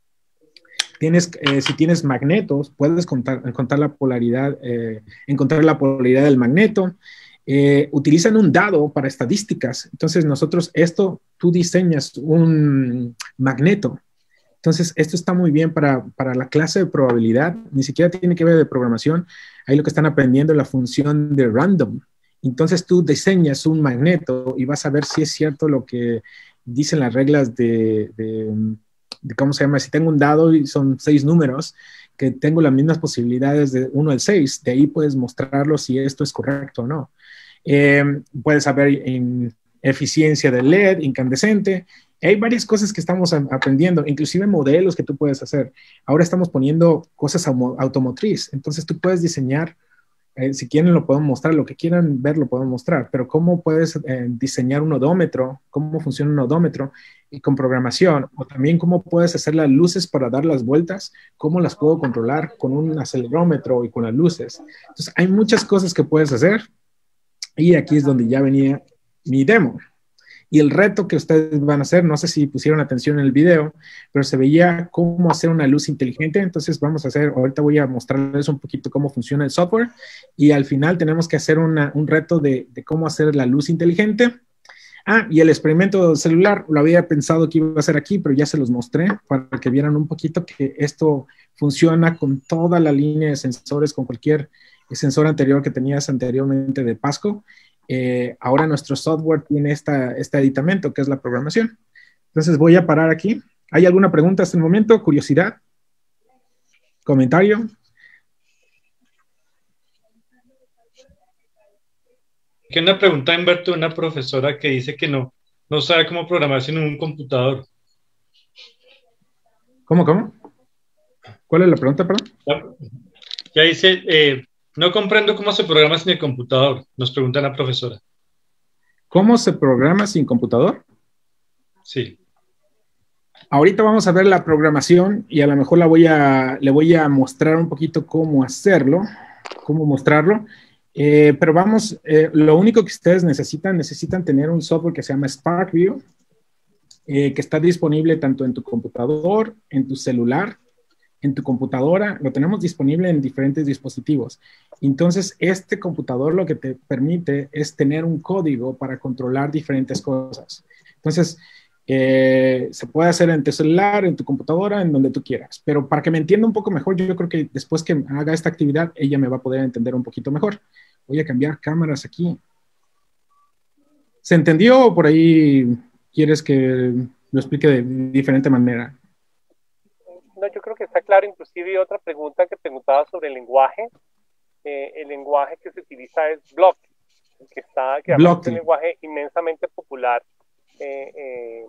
Tienes, eh, si tienes magnetos, puedes contar, contar la polaridad, eh, encontrar la polaridad del magneto. Eh, utilizan un dado para estadísticas. Entonces nosotros esto, tú diseñas un magneto. Entonces, esto está muy bien para, para la clase de probabilidad, ni siquiera tiene que ver de programación, ahí lo que están aprendiendo es la función de random. Entonces, tú diseñas un magneto y vas a ver si es cierto lo que dicen las reglas de, de, de ¿cómo se llama? Si tengo un dado y son seis números, que tengo las mismas posibilidades de uno al seis, de ahí puedes mostrarlo si esto es correcto o no. Eh, puedes saber en eficiencia del L E D, incandescente. Hay varias cosas que estamos aprendiendo, inclusive modelos que tú puedes hacer. Ahora estamos poniendo cosas automotriz, entonces tú puedes diseñar, eh, si quieren lo podemos mostrar, lo que quieran ver lo podemos mostrar, pero cómo puedes eh, diseñar un odómetro, cómo funciona un odómetro y con programación, o también cómo puedes hacer las luces para dar las vueltas, cómo las puedo controlar con un acelerómetro y con las luces. Entonces hay muchas cosas que puedes hacer y aquí es donde ya venía mi demo. Y el reto que ustedes van a hacer, no sé si pusieron atención en el video, pero se veía cómo hacer una luz inteligente. Entonces vamos a hacer, ahorita voy a mostrarles un poquito cómo funciona el software y al final tenemos que hacer una, un reto de, de cómo hacer la luz inteligente. Ah, y el experimento celular, lo había pensado que iba a hacer aquí, pero ya se los mostré para que vieran un poquito que esto funciona con toda la línea de sensores, con cualquier sensor anterior que tenías anteriormente de Pasco. Eh, ahora nuestro software tiene esta, este aditamento que es la programación. Entonces voy a parar aquí. ¿Hay alguna pregunta hasta el momento? ¿Curiosidad? ¿Comentario? Que una pregunta, Humberto, de una profesora que dice que no, no sabe cómo programar sin un computador. ¿Cómo, cómo? ¿Cuál es la pregunta, perdón? Ya dice, eh, no comprendo cómo se programa sin el computador, nos pregunta la profesora. ¿Cómo se programa sin computador? Sí. Ahorita vamos a ver la programación y a lo mejor la voy a, le voy a mostrar un poquito cómo hacerlo, cómo mostrarlo. Eh, pero vamos, eh, lo único que ustedes necesitan, necesitan tener un software que se llama SparkView, eh, que está disponible tanto en tu computador, en tu celular, en tu computadora. Lo tenemos disponible en diferentes dispositivos. Entonces, este computador lo que te permite es tener un código para controlar diferentes cosas. Entonces, eh, se puede hacer en tu celular, en tu computadora, en donde tú quieras. Pero para que me entienda un poco mejor, yo creo que después que haga esta actividad, ella me va a poder entender un poquito mejor. Voy a cambiar cámaras aquí. ¿Se entendió o por ahí quieres que lo explique de diferente manera? No, yo creo que está claro. Inclusive otra pregunta que preguntaba sobre el lenguaje. Eh, el lenguaje que se utiliza es Block, que, está, que es un lenguaje inmensamente popular eh, eh,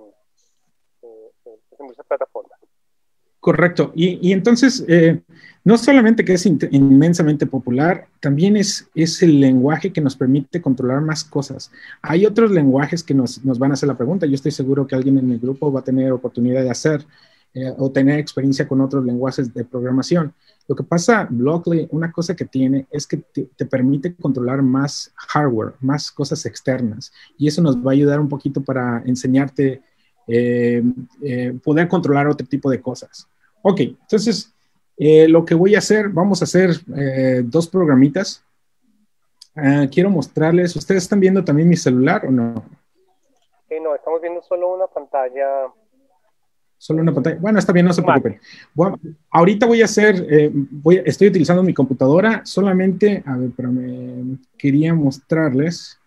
eh, en muchas plataformas. Correcto. Y, y entonces, eh, no solamente que es inmensamente popular, también es, es el lenguaje que nos permite controlar más cosas. Hay otros lenguajes que nos, nos van a hacer la pregunta. Yo estoy seguro que alguien en mi grupo va a tener oportunidad de hacer eh, o tener experiencia con otros lenguajes de programación. Lo que pasa, Blockly, una cosa que tiene es que te, te permite controlar más hardware, más cosas externas. Y eso nos va a ayudar un poquito para enseñarte eh, eh, poder controlar otro tipo de cosas. Ok, entonces, eh, lo que voy a hacer, vamos a hacer eh, dos programitas. Uh, quiero mostrarles, ¿ustedes están viendo también mi celular o no? Eh, no, estamos viendo solo una pantalla. Solo una pantalla. Bueno, está bien, no se preocupen. Bueno, ahorita voy a hacer, eh, voy, estoy utilizando mi computadora solamente, a ver, pero me quería mostrarles.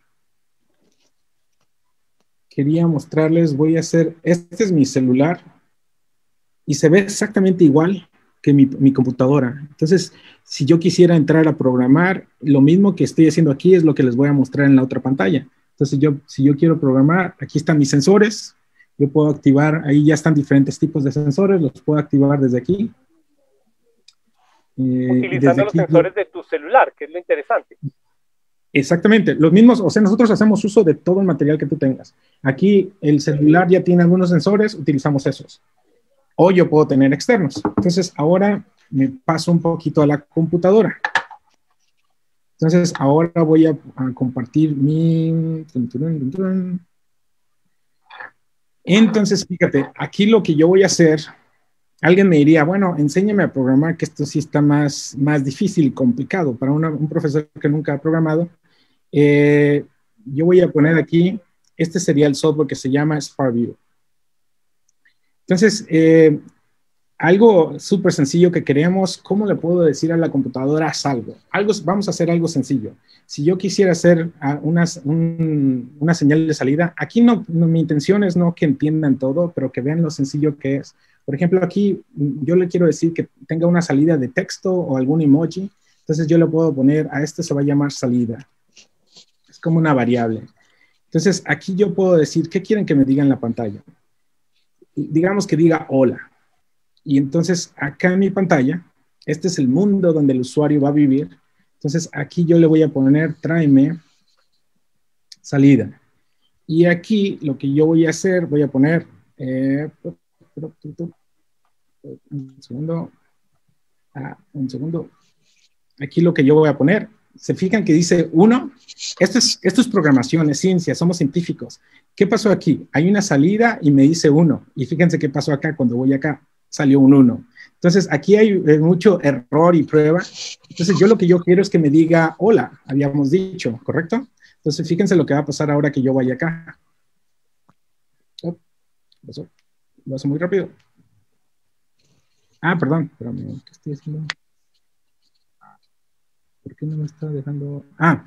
Quería mostrarles, voy a hacer, este es mi celular y se ve exactamente igual que mi, mi computadora. Entonces, si yo quisiera entrar a programar, lo mismo que estoy haciendo aquí es lo que les voy a mostrar en la otra pantalla. Entonces, yo, si yo quiero programar, aquí están mis sensores. Yo puedo activar, ahí ya están diferentes tipos de sensores, los puedo activar desde aquí. Eh, Utilizando desde los aquí, sensores de tu celular, que es lo interesante. Exactamente, los mismos, o sea, nosotros hacemos uso de todo el material que tú tengas. Aquí el celular ya tiene algunos sensores, utilizamos esos. O yo puedo tener externos. Entonces, ahora me paso un poquito a la computadora. Entonces, ahora voy a, a compartir mi... Entonces, fíjate, aquí lo que yo voy a hacer, alguien me diría, bueno, enséñame a programar, que esto sí está más, más difícil y complicado para una, un profesor que nunca ha programado. Eh, yo voy a poner aquí, este sería el software que se llama SparkView. Entonces, eh, algo súper sencillo que queremos, ¿cómo le puedo decir a la computadora haz algo? algo? Vamos a hacer algo sencillo. Si yo quisiera hacer una, un, una señal de salida, aquí no, no, mi intención es no que entiendan todo, pero que vean lo sencillo que es. Por ejemplo, aquí yo le quiero decir que tenga una salida de texto o algún emoji. Entonces yo le puedo poner, a este se va a llamar salida. Es como una variable. Entonces aquí yo puedo decir, ¿qué quieren que me diga en la pantalla? Digamos que diga hola. Y entonces acá en mi pantalla, este es el mundo donde el usuario va a vivir. Entonces aquí yo le voy a poner, tráeme salida. Y aquí lo que yo voy a hacer, voy a poner, eh, un segundo, ah, un segundo. Aquí lo que yo voy a poner, se fijan que dice uno, esto es, esto es programación, es ciencia, somos científicos. ¿Qué pasó aquí? Hay una salida y me dice uno. Y fíjense qué pasó acá, cuando voy acá, salió un uno. Entonces, aquí hay eh, mucho error y prueba. Entonces, yo lo que yo quiero es que me diga hola, habíamos dicho, ¿correcto? Entonces, fíjense lo que va a pasar ahora que yo vaya acá. Oh, pasó. Lo hace muy rápido. Ah, perdón, espérame, ¿qué estoy haciendo? ¿Por qué no me está dejando? Ah,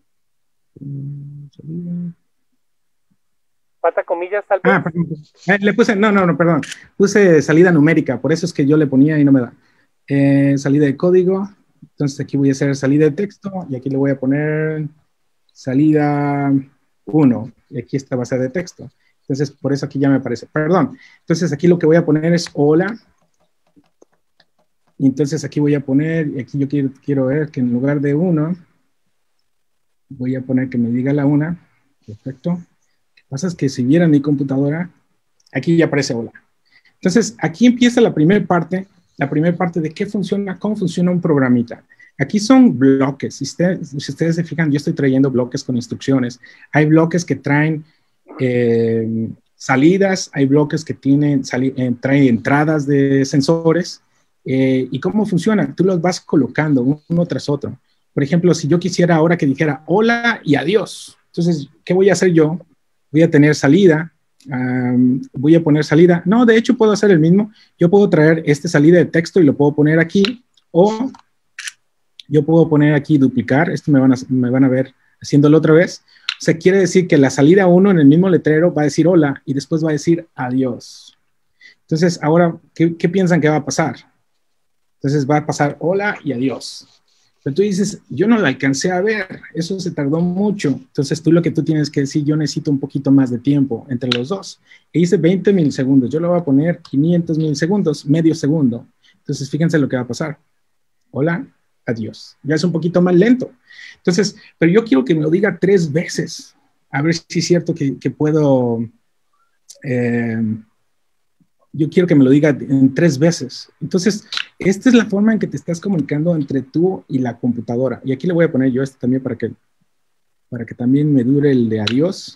salida. ¿Falta comillas tal vez? Ah, perdón. Eh, le puse, no, no, no, perdón. Puse salida numérica, por eso es que yo le ponía y no me da. Eh, salida de código. Entonces aquí voy a hacer salida de texto y aquí le voy a poner salida uno. Y aquí esta va a ser de texto. Entonces por eso aquí ya me aparece. Perdón. Entonces aquí lo que voy a poner es hola. Y entonces aquí voy a poner, y aquí yo quiero, quiero ver que en lugar de uno, voy a poner que me diga la una. Perfecto. Lo que pasa es que si vieran mi computadora, aquí ya aparece hola. Entonces, aquí empieza la primera parte, la primera parte de qué funciona, cómo funciona un programita. Aquí son bloques. Si ustedes, si ustedes se fijan, yo estoy trayendo bloques con instrucciones. Hay bloques que traen eh, salidas, hay bloques que tienen, sali eh, traen entradas de sensores. Eh, ¿Y cómo funciona? Tú los vas colocando uno tras otro. Por ejemplo, si yo quisiera ahora que dijera hola y adiós. Entonces, ¿qué voy a hacer yo? Voy a tener salida. Um, voy a poner salida. No, de hecho puedo hacer el mismo. Yo puedo traer este salida de texto y lo puedo poner aquí. O yo puedo poner aquí duplicar. Esto me van a, me van a ver haciéndolo otra vez. O sea, quiere decir que la salida uno en el mismo letrero va a decir hola y después va a decir adiós. Entonces, ahora, ¿qué, qué piensan que va a pasar? Entonces va a pasar hola y adiós. Pero tú dices, yo no la alcancé a ver, eso se tardó mucho. Entonces tú lo que tú tienes que decir, yo necesito un poquito más de tiempo entre los dos. E hice veinte milisegundos, yo le voy a poner quinientos milisegundos, medio segundo. Entonces fíjense lo que va a pasar. Hola, adiós. Ya es un poquito más lento. Entonces, pero yo quiero que me lo diga tres veces. A ver si es cierto que, que puedo... Eh, yo quiero que me lo diga en tres veces. Entonces, esta es la forma en que te estás comunicando entre tú y la computadora. Y aquí le voy a poner yo esto también para que, para que también me dure el de adiós.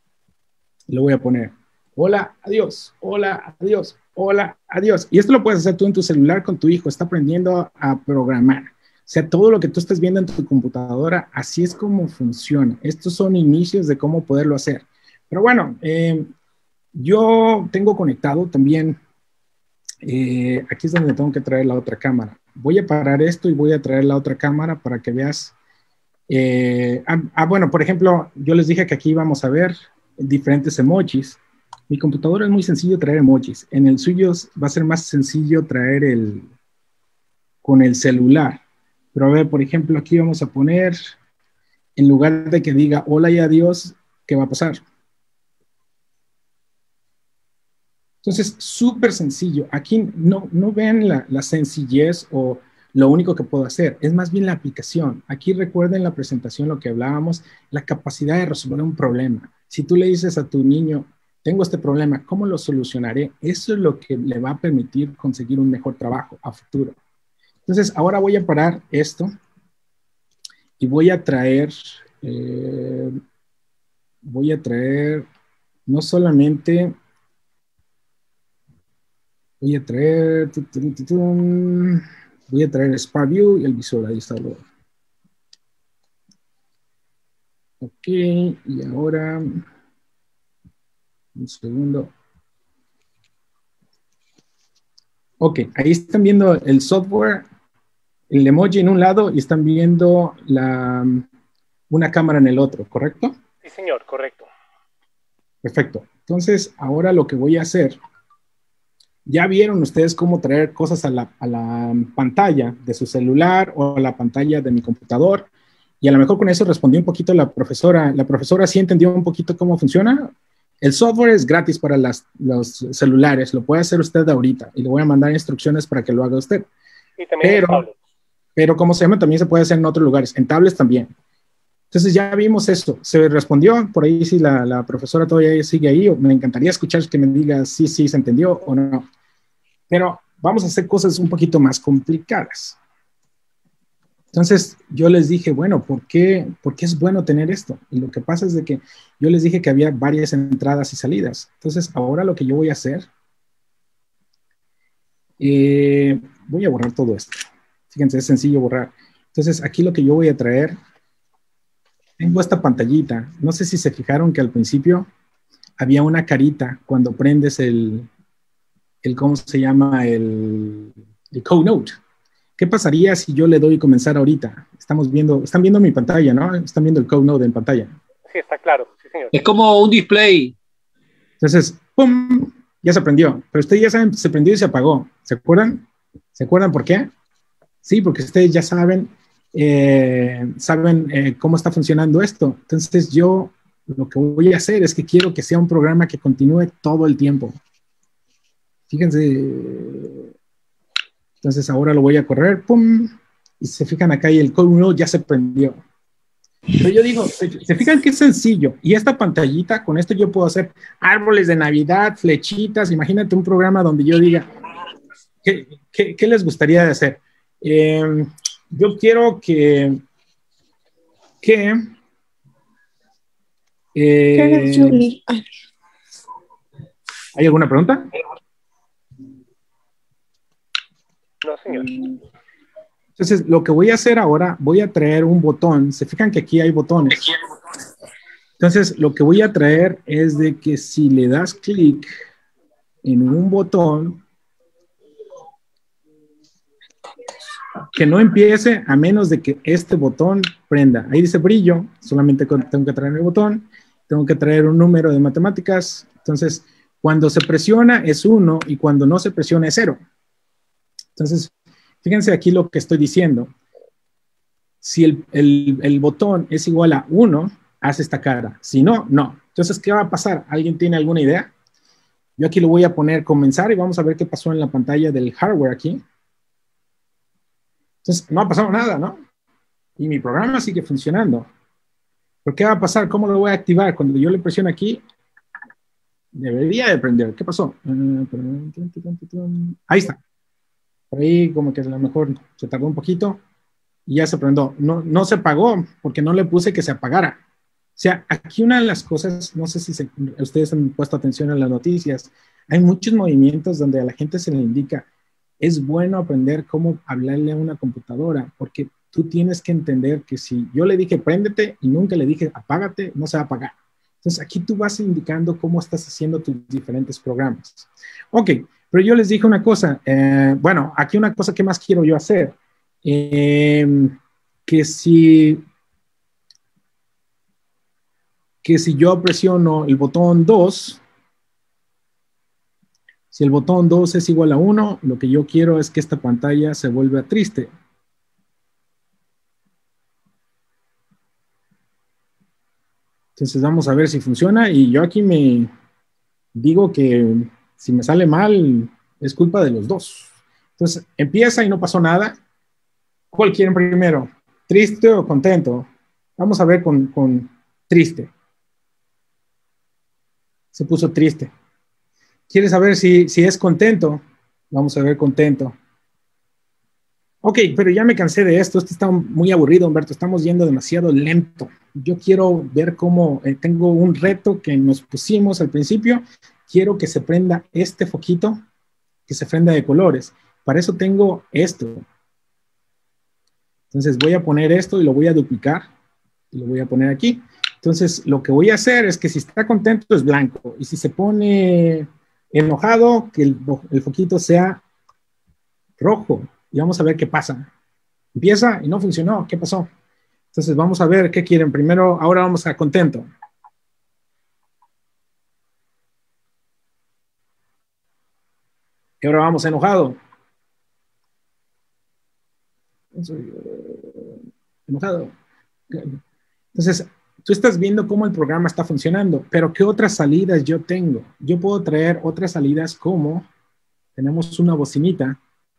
Le voy a poner hola, adiós, hola, adiós, hola, adiós. Y esto lo puedes hacer tú en tu celular con tu hijo. Está aprendiendo a programar. O sea, todo lo que tú estés viendo en tu computadora, así es como funciona. Estos son inicios de cómo poderlo hacer. Pero bueno, eh, yo tengo conectado también, eh, aquí es donde tengo que traer la otra cámara. Voy a parar esto y voy a traer la otra cámara para que veas. Eh, ah, ah, bueno, por ejemplo, yo les dije que aquí vamos a ver diferentes emojis. Mi computadora es muy sencillo traer emojis. En el suyo va a ser más sencillo traer el con el celular. Pero a ver, por ejemplo, aquí vamos a poner, en lugar de que diga hola y adiós, ¿qué va a pasar? Entonces, súper sencillo. Aquí no, no vean la, la sencillez o lo único que puedo hacer. Es más bien la aplicación. Aquí recuerden la presentación, lo que hablábamos, la capacidad de resolver un problema. Si tú le dices a tu niño, tengo este problema, ¿cómo lo solucionaré? Eso es lo que le va a permitir conseguir un mejor trabajo a futuro. Entonces, ahora voy a parar esto y voy a traer, eh, voy a traer no solamente... Voy a traer, tu, tu, tu, tu, voy a traer el Spark View y el visor, ahí está. Ok, y ahora, un segundo. Ok, ahí están viendo el software, el emoji en un lado y están viendo la, una cámara en el otro, ¿correcto? Sí, señor, correcto. Perfecto. Entonces, ahora lo que voy a hacer... Ya vieron ustedes cómo traer cosas a la, a la pantalla de su celular o a la pantalla de mi computador. Y a lo mejor con eso respondió un poquito la profesora. La profesora sí entendió un poquito cómo funciona. El software es gratis para las, los celulares. Lo puede hacer usted ahorita. Y le voy a mandar instrucciones para que lo haga usted. Y también pero, en tablets. Pero como se llama, también se puede hacer en otros lugares. En tablets también. Entonces ya vimos esto. Se respondió. Por ahí si la, la profesora todavía sigue ahí. Me encantaría escuchar que me diga si sí, sí, se entendió o no. Pero vamos a hacer cosas un poquito más complicadas. Entonces, yo les dije, bueno, ¿por qué, ¿por qué es bueno tener esto? Y lo que pasa es de que yo les dije que había varias entradas y salidas. Entonces, ahora lo que yo voy a hacer, eh, voy a borrar todo esto. Fíjense, es sencillo borrar. Entonces, aquí lo que yo voy a traer, tengo esta pantallita. No sé si se fijaron que al principio había una carita cuando prendes el... el ¿cómo se llama? El, el Code Note. ¿Qué pasaría si yo le doy comenzar ahorita? Estamos viendo, están viendo mi pantalla, ¿no? Están viendo el Code Note en pantalla. Sí, está claro. Sí, señor. Es como un display. Entonces, ¡pum! Ya se prendió. Pero ustedes ya saben, se prendió y se apagó. ¿Se acuerdan? ¿Se acuerdan por qué? Sí, porque ustedes ya saben, eh, saben eh, cómo está funcionando esto. Entonces, yo lo que voy a hacer es que quiero que sea un programa que continúe todo el tiempo. Fíjense, Entonces ahora lo voy a correr, pum, y se fijan acá y el Code Node ya se prendió. Pero yo digo, se, se fijan que es sencillo, y esta pantallita, con esto yo puedo hacer árboles de Navidad, flechitas, imagínate un programa donde yo diga, ¿qué, qué, qué les gustaría de hacer? Eh, yo quiero que, que eh, ¿hay alguna pregunta? No, señor. Entonces, lo que voy a hacer ahora, voy a traer un botón. Se fijan que aquí hay botones. Entonces, lo que voy a traer es de que si le das clic en un botón, que no empiece a menos de que este botón prenda. Ahí dice brillo, solamente tengo que traer el botón, tengo que traer un número de matemáticas. Entonces, cuando se presiona es uno y cuando no se presiona es cero. Entonces, fíjense aquí lo que estoy diciendo. Si el, el, el botón es igual a uno, hace esta cara. Si no, no. Entonces, ¿qué va a pasar? ¿Alguien tiene alguna idea? Yo aquí lo voy a poner comenzar y vamos a ver qué pasó en la pantalla del hardware aquí. Entonces, no ha pasado nada, ¿no? Y mi programa sigue funcionando. ¿Pero qué va a pasar? ¿Cómo lo voy a activar? Cuando yo le presiono aquí, debería de prender. ¿Qué pasó? Ahí está. Por ahí como que a lo mejor se tardó un poquito y ya se prendió. No, no se apagó porque no le puse que se apagara. O sea, aquí una de las cosas, no sé si se, ustedes han puesto atención en las noticias, hay muchos movimientos donde a la gente se le indica, es bueno aprender cómo hablarle a una computadora, porque tú tienes que entender que si yo le dije préndete y nunca le dije apágate, no se va a apagar. Entonces aquí tú vas indicando cómo estás haciendo tus diferentes programas. Ok. Pero yo les dije una cosa, eh, bueno, aquí una cosa que más quiero yo hacer, eh, que si, que si yo presiono el botón dos, si el botón dos es igual a uno, lo que yo quiero es que esta pantalla se vuelva triste. Entonces vamos a ver si funciona y yo aquí me digo que si me sale mal, es culpa de los dos. Entonces, empieza y no pasó nada. ¿Cuál quieren primero? ¿Triste o contento? Vamos a ver con, con triste. Se puso triste. ¿Quieres saber si, si es contento? Vamos a ver contento. Ok, pero ya me cansé de esto. Esto está muy aburrido, Humberto. Estamos yendo demasiado lento. Yo quiero ver cómo... Eh, tengo un reto que nos pusimos al principio. Quiero que se prenda este foquito, que se prenda de colores. Para eso tengo esto. Entonces voy a poner esto y lo voy a duplicar. Y lo voy a poner aquí. Entonces lo que voy a hacer es que si está contento es blanco. Y si se pone enojado, que el, el foquito sea rojo. Y vamos a ver qué pasa. Empieza y no funcionó. ¿Qué pasó? Entonces vamos a ver qué quieren. Primero, ahora vamos a contento. Y ahora vamos enojado. Enojado. Entonces, tú estás viendo cómo el programa está funcionando, pero ¿qué otras salidas yo tengo? Yo puedo traer otras salidas como, tenemos una bocinita.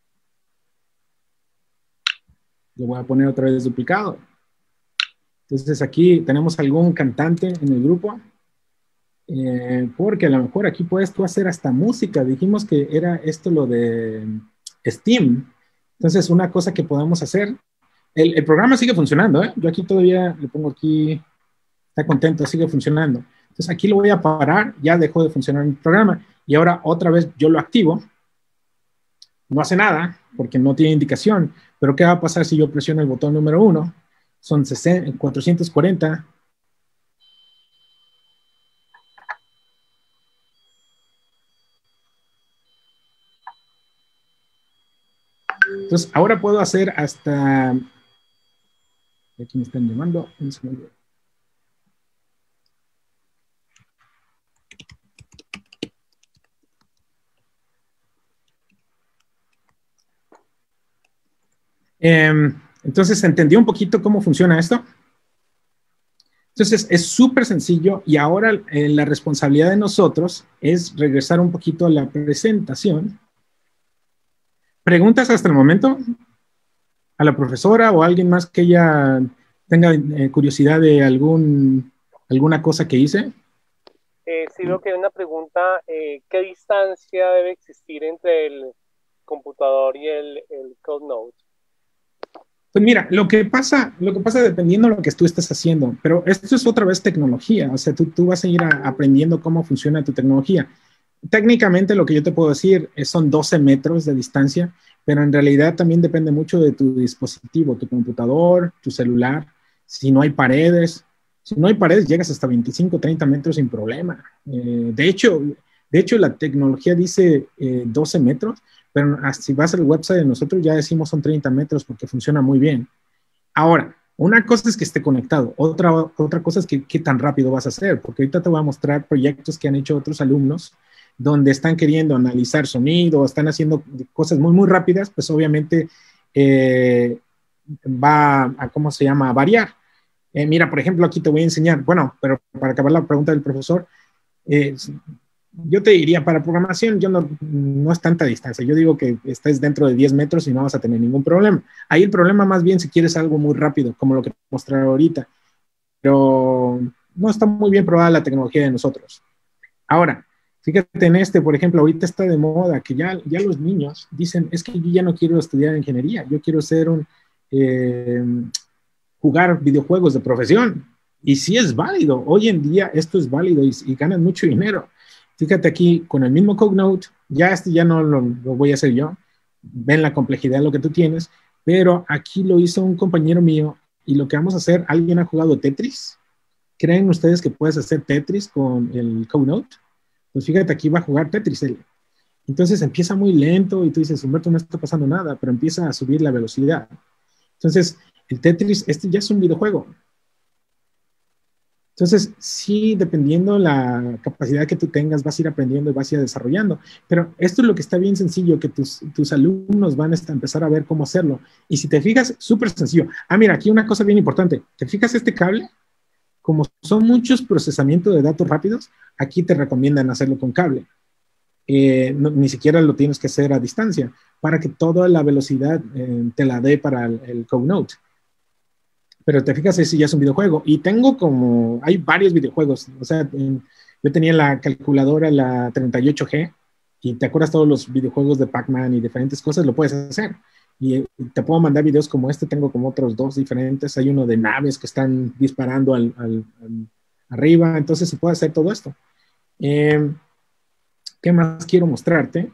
Lo voy a poner otra vez duplicado. Entonces aquí tenemos algún cantante en el grupo. Eh, porque a lo mejor aquí puedes tú hacer hasta música. Dijimos que era esto lo de Steam. Entonces, una cosa que podemos hacer, el, el programa sigue funcionando, ¿eh? Yo aquí todavía le pongo aquí, está contento, sigue funcionando. Entonces, aquí lo voy a parar, ya dejó de funcionar el programa. Y ahora otra vez yo lo activo. No hace nada, porque no tiene indicación. Pero, ¿qué va a pasar si yo presiono el botón número uno? Son cuatrocientos cuarenta. Entonces, ahora puedo hacer hasta... Aquí me están llamando. Un segundo. Eh, entonces, ¿entendió un poquito cómo funciona esto? Entonces, es súper sencillo y ahora eh, la responsabilidad de nosotros es regresar un poquito a la presentación ¿Preguntas hasta el momento a la profesora o a alguien más que ella tenga eh, curiosidad de algún, alguna cosa que hice? Eh, sí, veo que hay una pregunta, eh, ¿qué distancia debe existir entre el computador y el, el CodeNote? Pues mira, lo que pasa, lo que pasa dependiendo de lo que tú estés haciendo, pero esto es otra vez tecnología, o sea, tú, tú vas a ir a, aprendiendo cómo funciona tu tecnología. Técnicamente lo que yo te puedo decir es, son doce metros de distancia, pero en realidad también depende mucho de tu dispositivo, tu computador, tu celular. Si no hay paredes, si no hay paredes llegas hasta veinticinco, treinta metros sin problema. Eh, de hecho, de hecho la tecnología dice eh, doce metros, pero si vas al website de nosotros ya decimos son treinta metros porque funciona muy bien. Ahora, una cosa es que esté conectado, otra, otra cosa es que qué tan rápido vas a hacer, porque ahorita te voy a mostrar proyectos que han hecho otros alumnos donde están queriendo analizar sonido, están haciendo cosas muy, muy rápidas, pues obviamente eh, va a, ¿cómo se llama?, a variar. Eh, mira, por ejemplo, aquí te voy a enseñar, bueno, pero para acabar la pregunta del profesor, eh, yo te diría, para programación, yo no, no es tanta distancia. Yo digo que estés dentro de diez metros y no vas a tener ningún problema. Ahí el problema más bien si quieres algo muy rápido, como lo que te mostraré ahorita. Pero no está muy bien probada la tecnología de nosotros. Ahora, fíjate en este, por ejemplo, ahorita está de moda que ya, ya los niños dicen, es que yo ya no quiero estudiar ingeniería, yo quiero ser un, eh, jugar videojuegos de profesión. Y sí es válido, hoy en día esto es válido y, y ganan mucho dinero. Fíjate aquí, con el mismo CodeNote, ya este ya no lo, lo voy a hacer yo, ven la complejidad de lo que tú tienes, pero aquí lo hizo un compañero mío y lo que vamos a hacer, ¿alguien ha jugado Tetris? ¿Creen ustedes que puedes hacer Tetris con el CodeNote? Pues fíjate, aquí va a jugar Tetris él. Entonces empieza muy lento y tú dices, Humberto, no está pasando nada, pero empieza a subir la velocidad. Entonces, el Tetris, este ya es un videojuego. Entonces, sí, dependiendo la capacidad que tú tengas, vas a ir aprendiendo y vas a ir desarrollando. Pero esto es lo que está bien sencillo, que tus, tus alumnos van a empezar a ver cómo hacerlo. Y si te fijas, súper sencillo. Ah, mira, aquí una cosa bien importante. ¿Te fijas este cable? Como son muchos procesamientos de datos rápidos, aquí te recomiendan hacerlo con cable. Eh, no, ni siquiera lo tienes que hacer a distancia, para que toda la velocidad eh, te la dé para el, el CodeNote. Pero te fijas, ese ya es un videojuego. Y tengo como, hay varios videojuegos. O sea, en, yo tenía la calculadora, la treinta y ocho G, y te acuerdas todos los videojuegos de Pac-Man y diferentes cosas, lo puedes hacer. Y te puedo mandar videos como este, tengo como otros dos diferentes. Hay uno de naves que están disparando al, al, al arriba, entonces se puede hacer todo esto. Eh, ¿Qué más quiero mostrarte?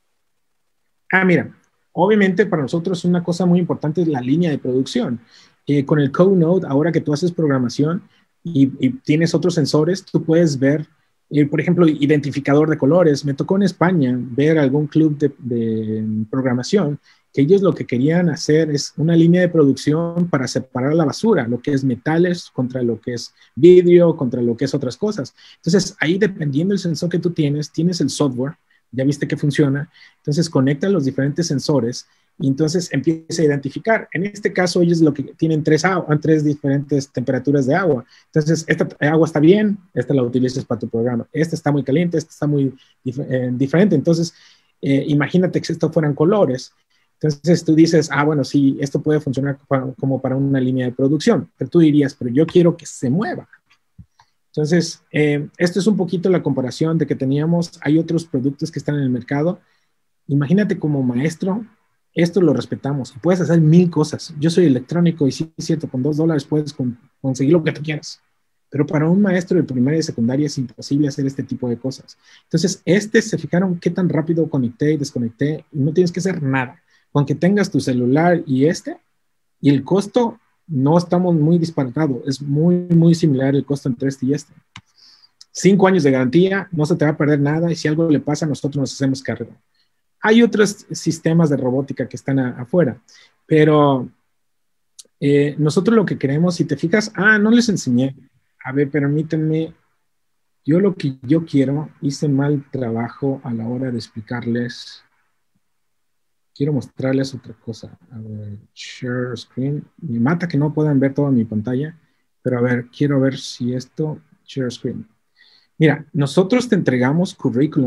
Ah, mira, obviamente para nosotros una cosa muy importante es la línea de producción. Eh, con el CodeNote, ahora que tú haces programación y, y tienes otros sensores, tú puedes ver, eh, por ejemplo, identificador de colores. Me tocó en España ver algún club de, de programación que ellos lo que querían hacer es una línea de producción para separar la basura, lo que es metales contra lo que es vidrio, contra lo que es otras cosas. Entonces, ahí dependiendo del sensor que tú tienes, tienes el software, ya viste que funciona, entonces conecta los diferentes sensores y entonces empieza a identificar. En este caso, ellos lo que tienen tres, agua, tres diferentes temperaturas de agua. Entonces, esta agua está bien, esta la utilizas para tu programa. Esta está muy caliente, esta está muy dif eh, diferente. Entonces, eh, imagínate que esto fueran colores. Entonces, tú dices, ah, bueno, sí, esto puede funcionar para, como para una línea de producción. Pero tú dirías, pero yo quiero que se mueva. Entonces, eh, esto es un poquito la comparación de que teníamos. Hay otros productos que están en el mercado. Imagínate como maestro, esto lo respetamos y puedes hacer mil cosas. Yo soy electrónico y sí es cierto, con dos dólares puedes con, conseguir lo que tú quieras. Pero para un maestro de primaria y secundaria es imposible hacer este tipo de cosas. Entonces, este, se fijaron qué tan rápido conecté y desconecté y no tienes que hacer nada. Con que tengas tu celular y este, y el costo, no estamos muy disparatados. Es muy, muy similar el costo entre este y este. Cinco años de garantía, no se te va a perder nada y si algo le pasa, nosotros nos hacemos cargo. Hay otros sistemas de robótica que están a, afuera, pero eh, nosotros lo que queremos, si te fijas, ah, no les enseñé. A ver, permítanme, yo lo que yo quiero, hice mal trabajo a la hora de explicarles. Quiero mostrarles otra cosa. A ver, share screen. Me mata que no puedan ver toda mi pantalla, pero a ver, quiero ver si esto, share screen. Mira, nosotros te entregamos currículum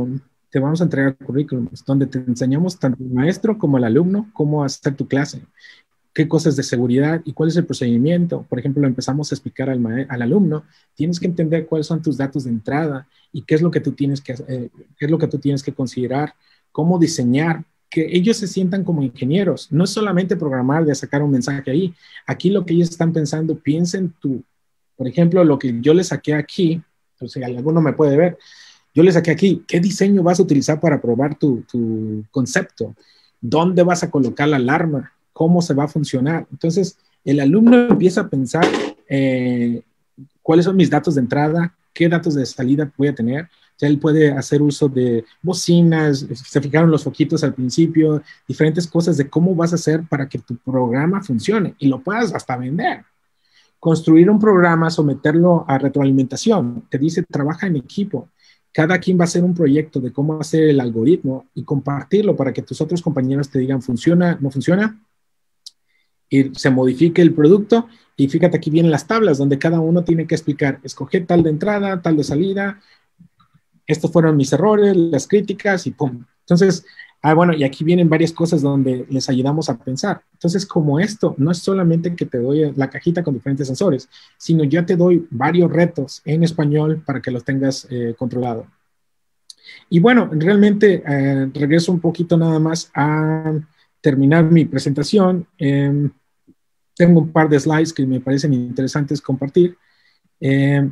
te vamos a entregar currículums donde te enseñamos tanto el maestro como el alumno cómo hacer tu clase, qué cosas de seguridad y cuál es el procedimiento. Por ejemplo, lo empezamos a explicar al, al alumno, tienes que entender cuáles son tus datos de entrada y qué es lo que tú tienes que, eh, qué es lo que tú tienes que considerar, cómo diseñar, que ellos se sientan como ingenieros. No es solamente programar de sacar un mensaje ahí. Aquí lo que ellos están pensando, piensen tú. Por ejemplo, lo que yo le saqué aquí, o sea, alguno me puede ver, yo le saqué aquí, ¿qué diseño vas a utilizar para probar tu, tu concepto? ¿Dónde vas a colocar la alarma? ¿Cómo se va a funcionar? Entonces, el alumno empieza a pensar eh, cuáles son mis datos de entrada, qué datos de salida voy a tener. O sea, él puede hacer uso de bocinas, se fijaron los foquitos al principio, diferentes cosas de cómo vas a hacer para que tu programa funcione y lo puedas hasta vender. Construir un programa, someterlo a retroalimentación. Te dice, trabaja en equipo. Cada quien va a hacer un proyecto de cómo hacer el algoritmo y compartirlo para que tus otros compañeros te digan, ¿funciona? ¿No funciona? Y se modifique el producto. Y fíjate, aquí vienen las tablas donde cada uno tiene que explicar, escoger tal de entrada, tal de salida, estos fueron mis errores, las críticas y pum. Entonces, ah, bueno, y aquí vienen varias cosas donde les ayudamos a pensar. Entonces, como esto, no es solamente que te doy la cajita con diferentes sensores, sino ya te doy varios retos en español para que los tengas eh, controlado. Y bueno, realmente eh, regreso un poquito nada más a terminar mi presentación. Eh, tengo un par de slides que me parecen interesantes compartir. Eh,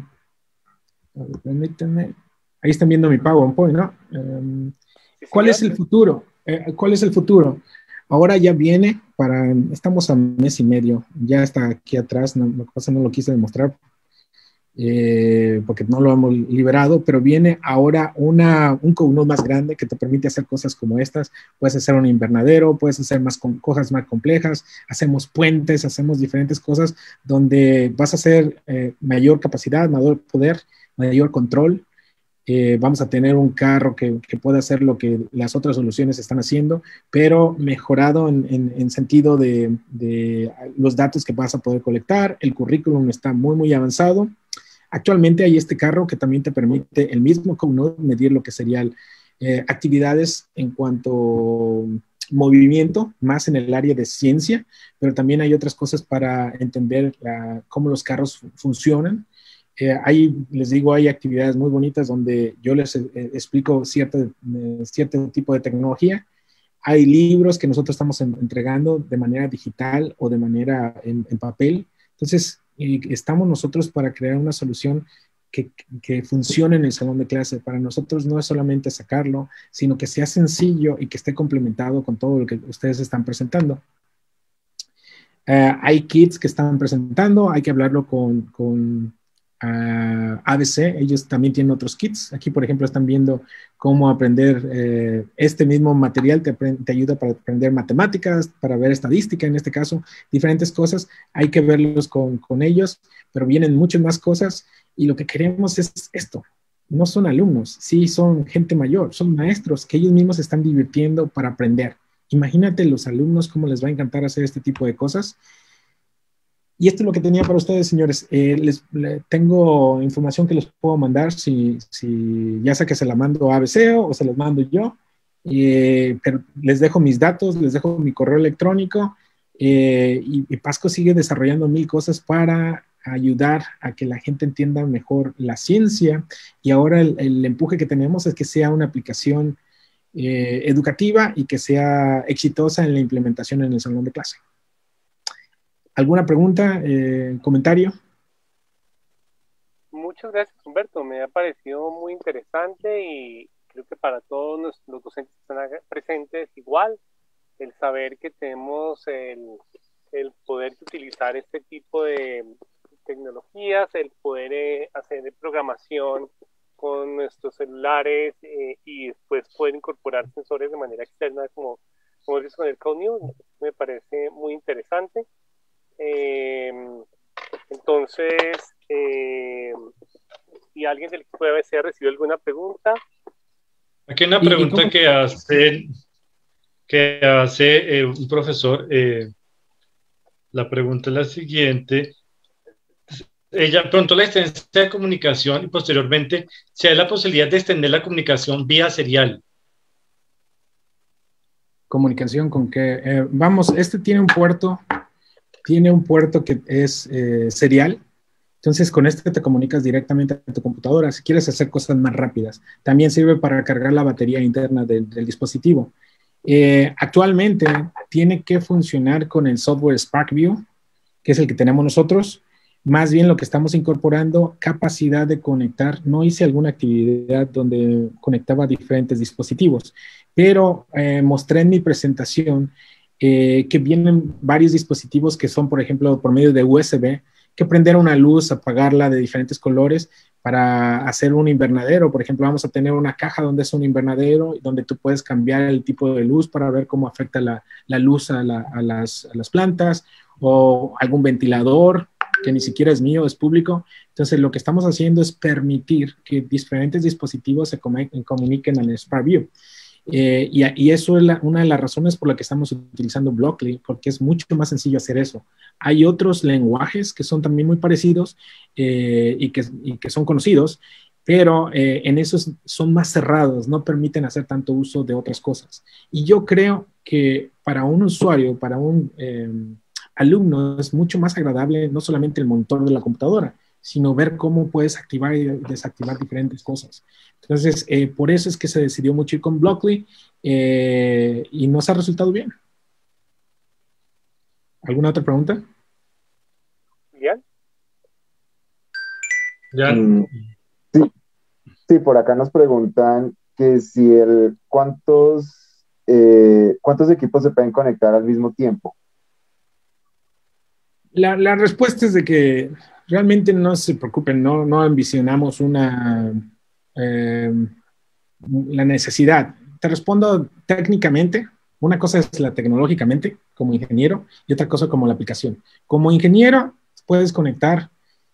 permítanme. Ahí están viendo mi PowerPoint, ¿no? Um, ¿Cuál es el futuro? Eh, ¿Cuál es el futuro? Ahora ya viene para, estamos a mes y medio, ya está aquí atrás, no, lo que pasa no lo quise demostrar eh, porque no lo hemos liberado, pero viene ahora una, un Code más grande que te permite hacer cosas como estas. Puedes hacer un invernadero, puedes hacer más con, cosas más complejas, hacemos puentes, hacemos diferentes cosas donde vas a hacer eh, mayor capacidad, mayor poder, mayor control. Eh, vamos a tener un carro que, que pueda hacer lo que las otras soluciones están haciendo, pero mejorado en, en, en sentido de, de los datos que vas a poder colectar. El currículum está muy, muy avanzado. Actualmente hay este carro que también te permite el mismo CodeNote medir lo que serían eh, actividades en cuanto movimiento, más en el área de ciencia, pero también hay otras cosas para entender la, cómo los carros funcionan. Eh, hay, les digo, hay actividades muy bonitas donde yo les eh, explico cierto, eh, cierto tipo de tecnología. Hay libros que nosotros estamos en, entregando de manera digital o de manera en, en papel. Entonces, eh, estamos nosotros para crear una solución que, que funcione en el salón de clase. Para nosotros no es solamente sacarlo, sino que sea sencillo y que esté complementado con todo lo que ustedes están presentando. Uh, hay kits que están presentando, hay que hablarlo con... con Uh, A B C, ellos también tienen otros kits. Aquí, por ejemplo, están viendo cómo aprender eh, este mismo material, te, te ayuda para aprender matemáticas, para ver estadística, en este caso, diferentes cosas. Hay que verlos con, con ellos, pero vienen muchas más cosas y lo que queremos es esto. No son alumnos, sí son gente mayor, son maestros que ellos mismos se están divirtiendo para aprender. Imagínate los alumnos cómo les va a encantar hacer este tipo de cosas. Y esto es lo que tenía para ustedes, señores. Eh, les, les tengo información que les puedo mandar, si, si ya sea que se la mando a A B C o se los mando yo. Eh, pero les dejo mis datos, les dejo mi correo electrónico. Eh, y, y Pasco sigue desarrollando mil cosas para ayudar a que la gente entienda mejor la ciencia. Y ahora el, el empuje que tenemos es que sea una aplicación eh, educativa y que sea exitosa en la implementación en el salón de clase. ¿Alguna pregunta, eh, comentario? Muchas gracias, Humberto. Me ha parecido muy interesante y creo que para todos los, los docentes que están presentes igual, el saber que tenemos el, el poder utilizar este tipo de tecnologías, el poder eh, hacer programación con nuestros celulares eh, y después poder incorporar sensores de manera externa, como, como dices con el CodeNote, me parece muy interesante. Eh, entonces, eh, si alguien del equipo de A B C ha recibido alguna pregunta. Aquí hay una pregunta que hace, que hace eh, un profesor. Eh, la pregunta es la siguiente. ella pronto la extensión de comunicación y posteriormente se da la posibilidad de extender la comunicación vía serial. Comunicación con que, eh, vamos, este tiene un puerto, tiene un puerto que es eh, serial, entonces con este te comunicas directamente a tu computadora si quieres hacer cosas más rápidas. También sirve para cargar la batería interna del, del dispositivo. Eh, actualmente tiene que funcionar con el software SparkView, que es el que tenemos nosotros. Más bien lo que estamos incorporando, capacidad de conectar. No hice alguna actividad donde conectaba diferentes dispositivos, pero eh, mostré en mi presentación eh, que vienen varios dispositivos que son, por ejemplo, por medio de U S B, que prender una luz, apagarla de diferentes colores para hacer un invernadero. Por ejemplo, vamos a tener una caja donde es un invernadero, donde tú puedes cambiar el tipo de luz para ver cómo afecta la, la luz a, la, a, las, a las plantas, o algún ventilador que ni siquiera es mío, es público. Entonces, lo que estamos haciendo es permitir que diferentes dispositivos se comuniquen al SparkView. Eh, y, y eso es la, una de las razones por la que estamos utilizando Blockly, porque es mucho más sencillo hacer eso. Hay otros lenguajes que son también muy parecidos eh, y, que, y que son conocidos, pero eh, en esos son más cerrados, no permiten hacer tanto uso de otras cosas. Y yo creo que para un usuario, para un eh, alumno, es mucho más agradable no solamente el monitor de la computadora, sino ver cómo puedes activar y desactivar diferentes cosas. Entonces, eh, por eso es que se decidió mucho ir con Blockly eh, y nos ha resultado bien. ¿Alguna otra pregunta? Bien. Mm, sí, sí, por acá nos preguntan que si el cuántos, eh, cuántos equipos se pueden conectar al mismo tiempo. La, la respuesta es de que realmente no se preocupen, no, no ambicionamos una, eh, la necesidad. Te respondo técnicamente. Una cosa es la tecnológicamente, como ingeniero, y otra cosa como la aplicación. Como ingeniero, puedes conectar.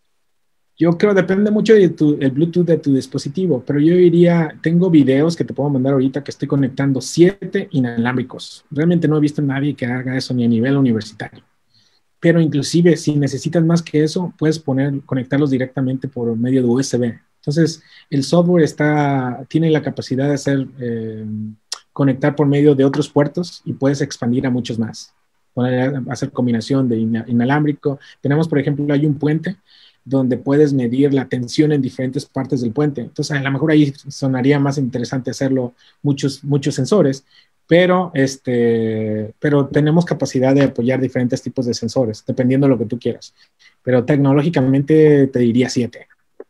Yo creo, depende mucho de tu, el Bluetooth de tu dispositivo, pero yo diría, tengo videos que te puedo mandar ahorita que estoy conectando siete inalámbricos. Realmente no he visto a nadie que haga eso ni a nivel universitario. Pero inclusive si necesitas más que eso, puedes poner, conectarlos directamente por medio de U S B. Entonces, el software está, tiene la capacidad de hacer, eh, conectar por medio de otros puertos y puedes expandir a muchos más. Poner, hacer combinación de inalámbrico. Tenemos, por ejemplo, hay un puente donde puedes medir la tensión en diferentes partes del puente. Entonces, a lo mejor ahí sonaría más interesante hacerlo muchos, muchos sensores. Pero, este, pero tenemos capacidad de apoyar diferentes tipos de sensores, dependiendo de lo que tú quieras. Pero tecnológicamente te diría siete.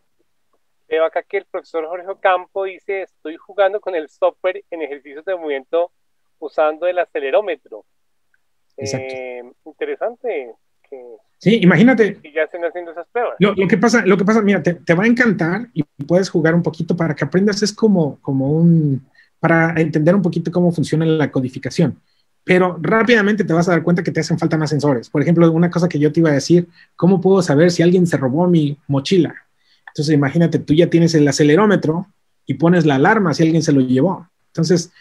Veo acá que el profesor Jorge Ocampo dice, estoy jugando con el software en ejercicios de movimiento usando el acelerómetro. Exacto. Eh, interesante. Que, sí, imagínate. que ya estén haciendo esas pruebas. Lo, lo, que pasa, lo que pasa, mira, te, te va a encantar y puedes jugar un poquito para que aprendas. Es como, como un... para entender un poquito cómo funciona la codificación. Pero rápidamente te vas a dar cuenta que te hacen falta más sensores. Por ejemplo, una cosa que yo te iba a decir, ¿cómo puedo saber si alguien se robó mi mochila? Entonces, imagínate, tú ya tienes el acelerómetro y pones la alarma si alguien se lo llevó. Entonces,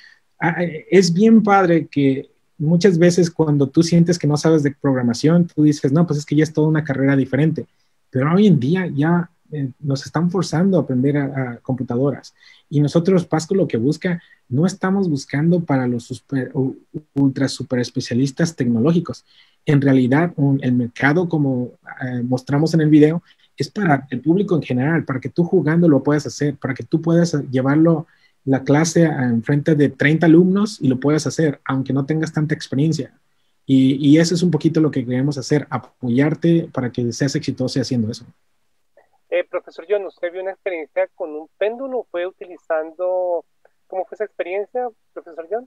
es bien padre que muchas veces cuando tú sientes que no sabes de programación, tú dices, no, pues es que ya es toda una carrera diferente. Pero hoy en día ya eh, nos están forzando a aprender a, a computadoras. Y nosotros, Pasco, lo que busca, no estamos buscando para los super, ultra super especialistas tecnológicos. En realidad, un, el mercado, como eh, mostramos en el video, es para el público en general, para que tú jugando lo puedas hacer, para que tú puedas llevarlo la clase en frente de treinta alumnos y lo puedas hacer, aunque no tengas tanta experiencia. Y, y eso es un poquito lo que queremos hacer, apoyarte para que seas exitoso haciendo eso. Eh, profesor John, ¿usted vio una experiencia con un péndulo? ¿Fue utilizando? ¿Cómo fue esa experiencia, profesor John?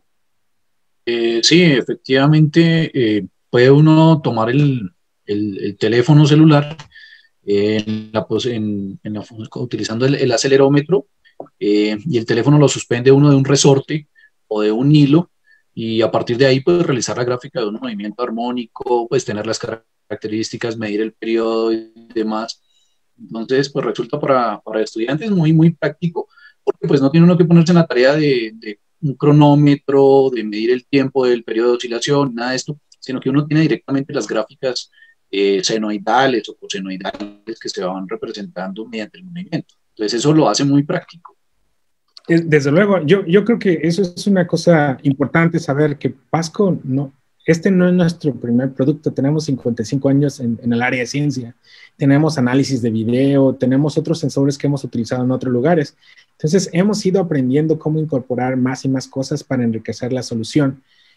Eh, sí, efectivamente, eh, puede uno tomar el, el, el teléfono celular eh, en la, en, en la, utilizando el, el acelerómetro eh, y el teléfono lo suspende uno de un resorte o de un hilo y a partir de ahí puede realizar la gráfica de un movimiento armónico, pues tener las características, medir el periodo y demás. Entonces, pues resulta para, para estudiantes muy, muy práctico, porque pues no tiene uno que ponerse en la tarea de, de un cronómetro, de medir el tiempo del periodo de oscilación, nada de esto, sino que uno tiene directamente las gráficas eh, senoidales o cosenoidales que se van representando mediante el movimiento. Entonces eso lo hace muy práctico. Desde luego, yo, yo creo que eso es una cosa importante saber que Pasco, no, este no es nuestro primer producto, tenemos cincuenta y cinco años en, en el área de ciencia, tenemos análisis de video, tenemos otros sensores que hemos utilizado en otros lugares, entonces hemos ido aprendiendo cómo incorporar más y más cosas para enriquecer la solución.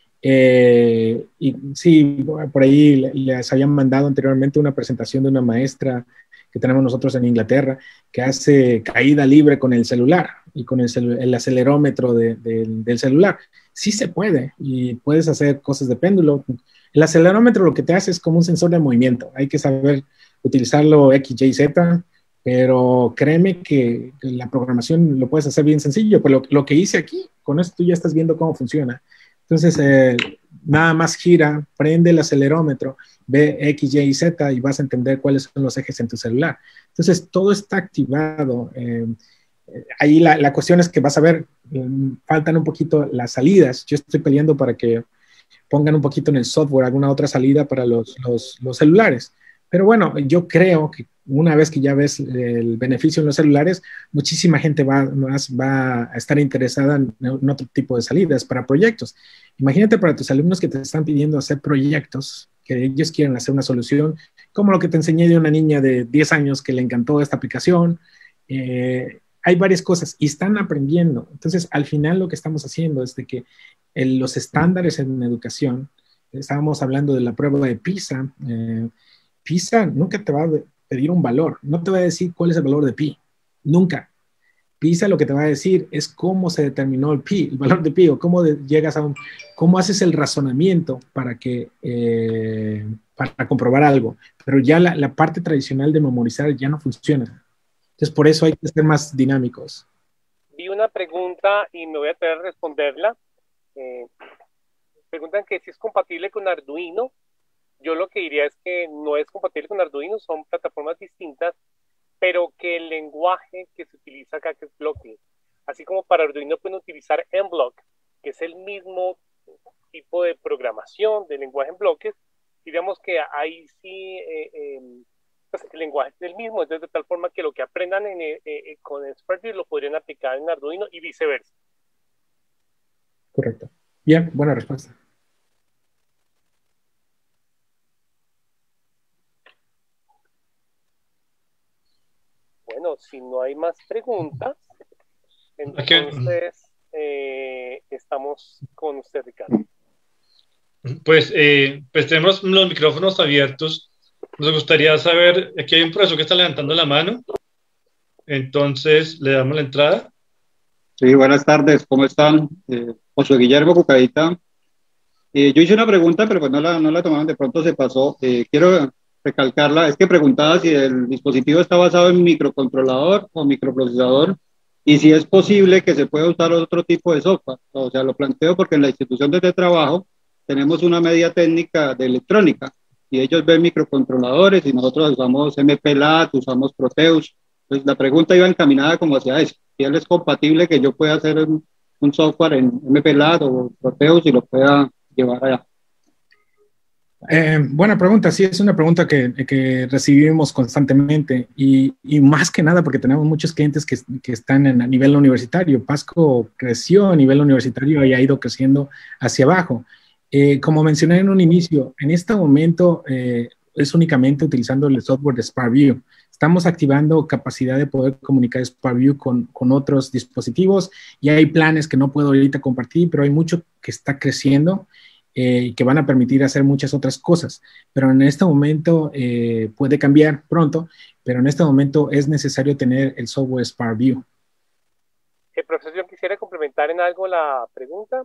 Eh, y sí, por ahí les habían mandado anteriormente una presentación de una maestra que tenemos nosotros en Inglaterra, que hace caída libre con el celular y con el, celu el acelerómetro de, de, del celular. Sí se puede y puedes hacer cosas de péndulo. El acelerómetro lo que te hace es como un sensor de movimiento. Hay que saber utilizarlo X, Y, Z, pero créeme que la programación lo puedes hacer bien sencillo. Pero lo, lo que hice aquí, con esto tú ya estás viendo cómo funciona. Entonces, eh, nada más gira, prende el acelerómetro, ve X, Y y Z y vas a entender cuáles son los ejes en tu celular. Entonces, todo está activado. Eh, ahí la, la cuestión es que vas a ver, eh, faltan un poquito las salidas. Yo estoy peleando para que pongan un poquito en el software alguna otra salida para los, los, los celulares. Pero bueno, yo creo que una vez que ya ves el beneficio en los celulares, muchísima gente va, más va a estar interesada en, en otro tipo de salidas para proyectos. Imagínate para tus alumnos que te están pidiendo hacer proyectos, que ellos quieren hacer una solución, como lo que te enseñé de una niña de diez años que le encantó esta aplicación. Eh, hay varias cosas y están aprendiendo. Entonces, al final lo que estamos haciendo es de que el, los estándares en educación, estábamos hablando de la prueba de PISA, eh, PISA nunca te va a pedir un valor, no te va a decir cuál es el valor de pi, nunca. PISA lo que te va a decir es cómo se determinó el pi, el valor de pi, o cómo de, llegas a un, cómo haces el razonamiento para que, eh, para comprobar algo. Pero ya la, la parte tradicional de memorizar ya no funciona. Entonces por eso hay que ser más dinámicos. Vi una pregunta y me voy a tener que responderla. Eh, preguntan que si es compatible con Arduino. Yo lo que diría es que no es compatible con Arduino, son plataformas distintas, pero que el lenguaje que se utiliza acá, que es Blockly, así como para Arduino pueden utilizar Mblock, que es el mismo tipo de programación de lenguaje en bloques, diríamos que ahí sí eh, eh, pues el lenguaje es el mismo, entonces de tal forma que lo que aprendan en, eh, eh, con SparkView lo podrían aplicar en Arduino y viceversa. Correcto. Bien, buena respuesta. Bueno, si no hay más preguntas, entonces eh, estamos con usted, Ricardo. Pues, eh, pues tenemos los micrófonos abiertos. Nos gustaría saber, aquí hay un profesor que está levantando la mano, entonces le damos la entrada. Sí, buenas tardes, ¿cómo están? Eh, José Guillermo Cucadita. Eh, yo hice una pregunta, pero pues no la, no la tomaron, de pronto se pasó. Eh, quiero recalcarla, es que preguntaba si el dispositivo está basado en microcontrolador o microprocesador y si es posible que se pueda usar otro tipo de software. O sea, lo planteo porque en la institución donde trabajo tenemos una media técnica de electrónica y ellos ven microcontroladores y nosotros usamos M P L A T, usamos Proteus. Entonces la pregunta iba encaminada como hacia eso. Si él es compatible que yo pueda hacer un, un software en M P L A T o Proteus y lo pueda llevar allá. Eh, buena pregunta, sí, es una pregunta que, que recibimos constantemente y, y más que nada porque tenemos muchos clientes que, que están en, a nivel universitario. Pasco creció a nivel universitario y ha ido creciendo hacia abajo. Eh, como mencioné en un inicio, en este momento eh, es únicamente utilizando el software de SparkView. Estamos activando capacidad de poder comunicar SparkView con, con otros dispositivos y hay planes que no puedo ahorita compartir, pero hay mucho que está creciendo y eh, que van a permitir hacer muchas otras cosas. Pero en este momento eh, puede cambiar pronto, pero en este momento es necesario tener el software SparkView. Eh, profesor, yo quisiera complementar en algo la pregunta.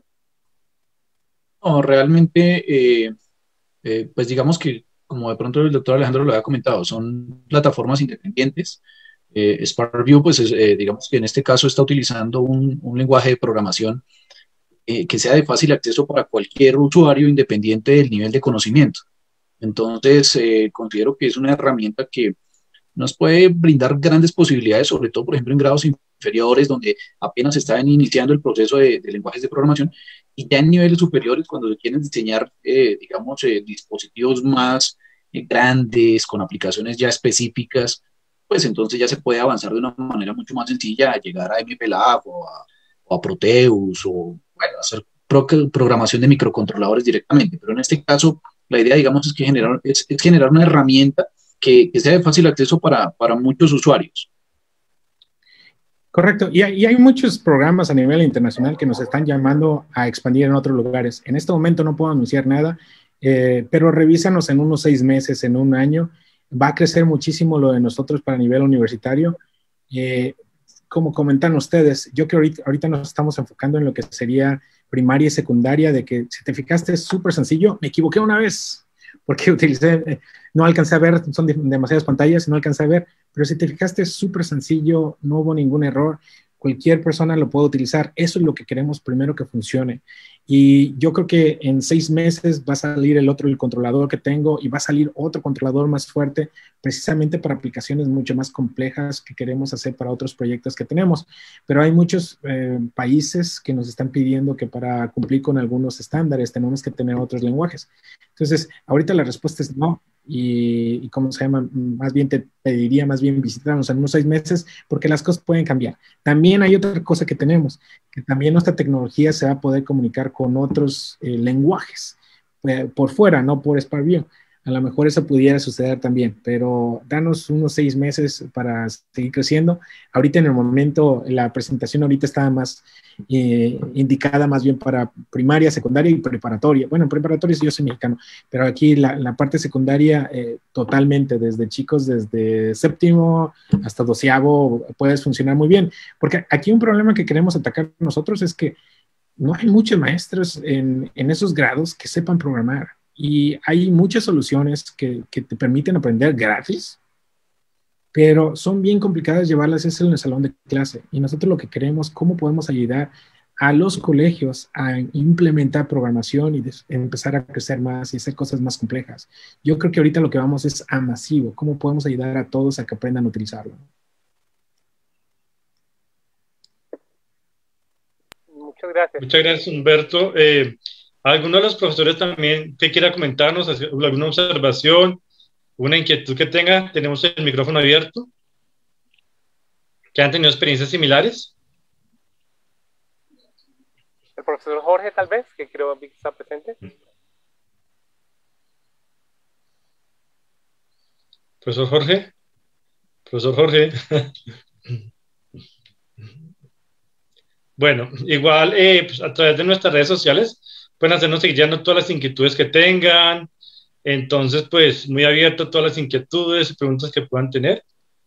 No, realmente, eh, eh, pues digamos que, como de pronto el doctor Alejandro lo había comentado, son plataformas independientes. Eh, SparkView, pues es, eh, digamos que en este caso está utilizando un, un lenguaje de programación eh, que sea de fácil acceso para cualquier usuario independiente del nivel de conocimiento. Entonces, eh, considero que es una herramienta que nos puede brindar grandes posibilidades, sobre todo, por ejemplo, en grados inferiores, donde apenas están iniciando el proceso de, de lenguajes de programación, y ya en niveles superiores, cuando se quieren diseñar, eh, digamos, eh, dispositivos más eh, grandes, con aplicaciones ya específicas, pues entonces ya se puede avanzar de una manera mucho más sencilla a llegar a MPLAB o a, o a Proteus o bueno, hacer pro programación de microcontroladores directamente. Pero en este caso, la idea, digamos, es, que generar, es, es generar una herramienta que, que sea de fácil acceso para, para muchos usuarios. Correcto, y hay, y hay muchos programas a nivel internacional que nos están llamando a expandir en otros lugares. En este momento no puedo anunciar nada, eh, pero revísanos en unos seis meses, en un año. Va a crecer muchísimo lo de nosotros para nivel universitario. Eh, como comentan ustedes, yo creo que ahorita, ahorita nos estamos enfocando en lo que sería primaria y secundaria, de que si te fijaste es súper sencillo. Me equivoqué una vez porque utilicé, eh, no alcancé a ver, son demasiadas pantallas, no alcancé a ver, pero si te fijaste es súper sencillo, no hubo ningún error, cualquier persona lo puede utilizar. Eso es lo que queremos primero que funcione. Y yo creo que en seis meses va a salir el otro, el controlador que tengo, y va a salir otro controlador más fuerte, precisamente para aplicaciones mucho más complejas que queremos hacer para otros proyectos que tenemos. Pero hay muchos eh, países que nos están pidiendo que para cumplir con algunos estándares tenemos que tener otros lenguajes. Entonces, ahorita la respuesta es no. Y, y ¿cómo se llama? Más bien te pediría, más bien visitarnos en unos seis meses, porque las cosas pueden cambiar. También hay otra cosa que tenemos, que también nuestra tecnología se va a poder comunicar con otros eh, lenguajes, eh, por fuera, no por SparkView. A lo mejor eso pudiera suceder también, pero danos unos seis meses para seguir creciendo. Ahorita en el momento, la presentación ahorita está más eh, indicada más bien para primaria, secundaria y preparatoria. Bueno, preparatoria yo soy mexicano, pero aquí la, la parte secundaria eh, totalmente, desde chicos, desde séptimo hasta doceavo, puedes funcionar muy bien. Porque aquí un problema que queremos atacar nosotros es que no hay muchos maestros en, en esos grados que sepan programar. Y hay muchas soluciones que, que te permiten aprender gratis, pero son bien complicadas llevarlas eso en el salón de clase. Y nosotros lo que queremos, cómo podemos ayudar a los colegios a implementar programación y empezar a crecer más y hacer cosas más complejas. Yo creo que ahorita lo que vamos es a masivo. ¿Cómo podemos ayudar a todos a que aprendan a utilizarlo? Muchas gracias. Muchas gracias, Humberto. Eh, ¿Alguno de los profesores también que quiera comentarnos, alguna observación, una inquietud que tenga? Tenemos el micrófono abierto. ¿Que han tenido experiencias similares? El profesor Jorge, tal vez, que creo que está presente. Profesor Jorge. Profesor Jorge. Bueno, igual eh, pues a través de nuestras redes sociales pueden hacernos seguir ya todas las inquietudes que tengan. Entonces, pues muy abierto a todas las inquietudes y preguntas que puedan tener.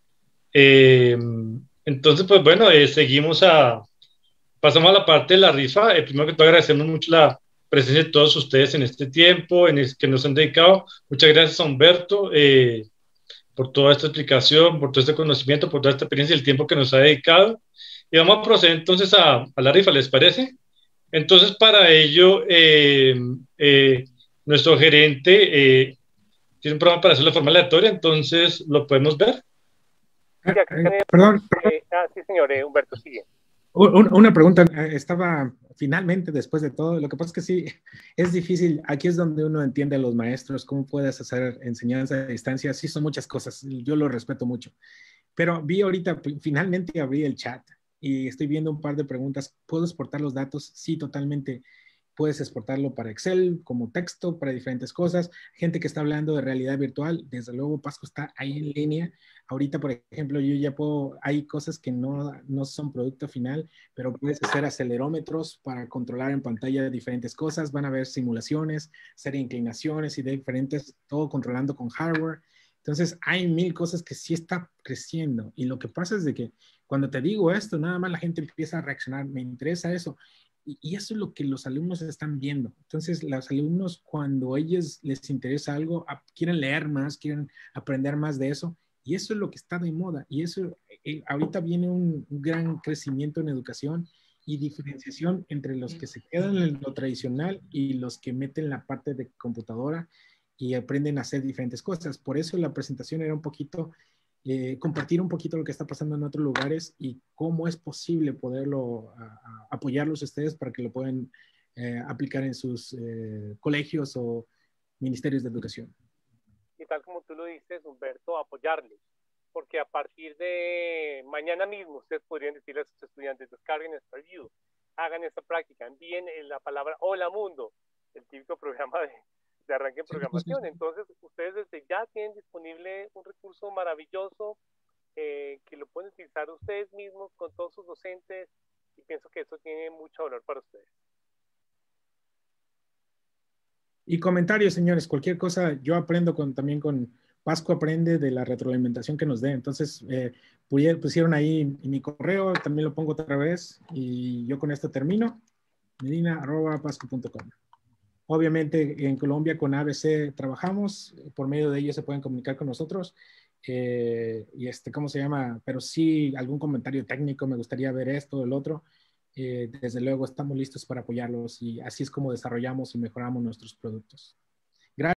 Eh, entonces, pues bueno, eh, seguimos a... Pasamos a la parte de la rifa. Eh, primero que todo, agradecemos mucho la presencia de todos ustedes en este tiempo, en el que nos han dedicado. Muchas gracias a Humberto eh, por toda esta explicación, por todo este conocimiento, por toda esta experiencia y el tiempo que nos ha dedicado. Y vamos a proceder entonces a, a la rifa, ¿les parece? Entonces, para ello, eh, eh, nuestro gerente eh, tiene un programa para hacerlo de forma aleatoria, entonces lo podemos ver. Sí, acá tenemos, Perdón. eh, ah, sí, señor, eh, Humberto, sigue. Una pregunta, estaba finalmente después de todo, lo que pasa es que sí, es difícil, aquí es donde uno entiende a los maestros, cómo puedes hacer enseñanza a distancia, sí son muchas cosas, yo lo respeto mucho, pero vi ahorita, finalmente abrí el chat y estoy viendo un par de preguntas, ¿puedo exportar los datos? Sí, totalmente. Puedes exportarlo para Excel, como texto, para diferentes cosas. Gente que está hablando de realidad virtual, desde luego Pasco está ahí en línea. Ahorita, por ejemplo, yo ya puedo, hay cosas que no, no son producto final, pero puedes hacer acelerómetros para controlar en pantalla diferentes cosas. Van a haber simulaciones, hacer inclinaciones y de diferentes, todo controlando con hardware. Entonces, hay mil cosas que sí está creciendo. Y lo que pasa es de que cuando te digo esto, nada más la gente empieza a reaccionar. Me interesa eso. Y eso es lo que los alumnos están viendo. Entonces, los alumnos, cuando a ellos les interesa algo, quieren leer más, quieren aprender más de eso. Y eso es lo que está de moda. Y eso, eh, ahorita viene un, un gran crecimiento en educación y diferenciación entre los que se quedan en lo tradicional y los que meten la parte de computadora y aprenden a hacer diferentes cosas. Por eso la presentación era un poquito... Eh, compartir un poquito lo que está pasando en otros lugares y cómo es posible poderlo a, a, apoyarlos a ustedes para que lo puedan eh, aplicar en sus eh, colegios o ministerios de educación. y tal como tú lo dices, Humberto, apoyarlos, porque a partir de mañana mismo ustedes podrían decirle a sus estudiantes, descarguen StarView, hagan esta práctica, envíen la palabra hola mundo, el típico programa de, de arranque en programación. Entonces ustedes desde ya tienen disponible un recurso maravilloso eh, que lo pueden utilizar ustedes mismos con todos sus docentes, y pienso que eso tiene mucho valor para ustedes. Y comentarios, señores, cualquier cosa, yo aprendo con, también con Pascu, aprende de la retroalimentación que nos dé. Entonces, eh, pusieron ahí mi correo, también lo pongo otra vez, y yo con esto termino, medina arroba pascu punto com. Obviamente, en Colombia con A B C trabajamos, por medio de ellos se pueden comunicar con nosotros, eh, y este, ¿cómo se llama? Pero sí, algún comentario técnico, me gustaría ver esto, el otro. Eh, desde luego estamos listos para apoyarlos y así es como desarrollamos y mejoramos nuestros productos.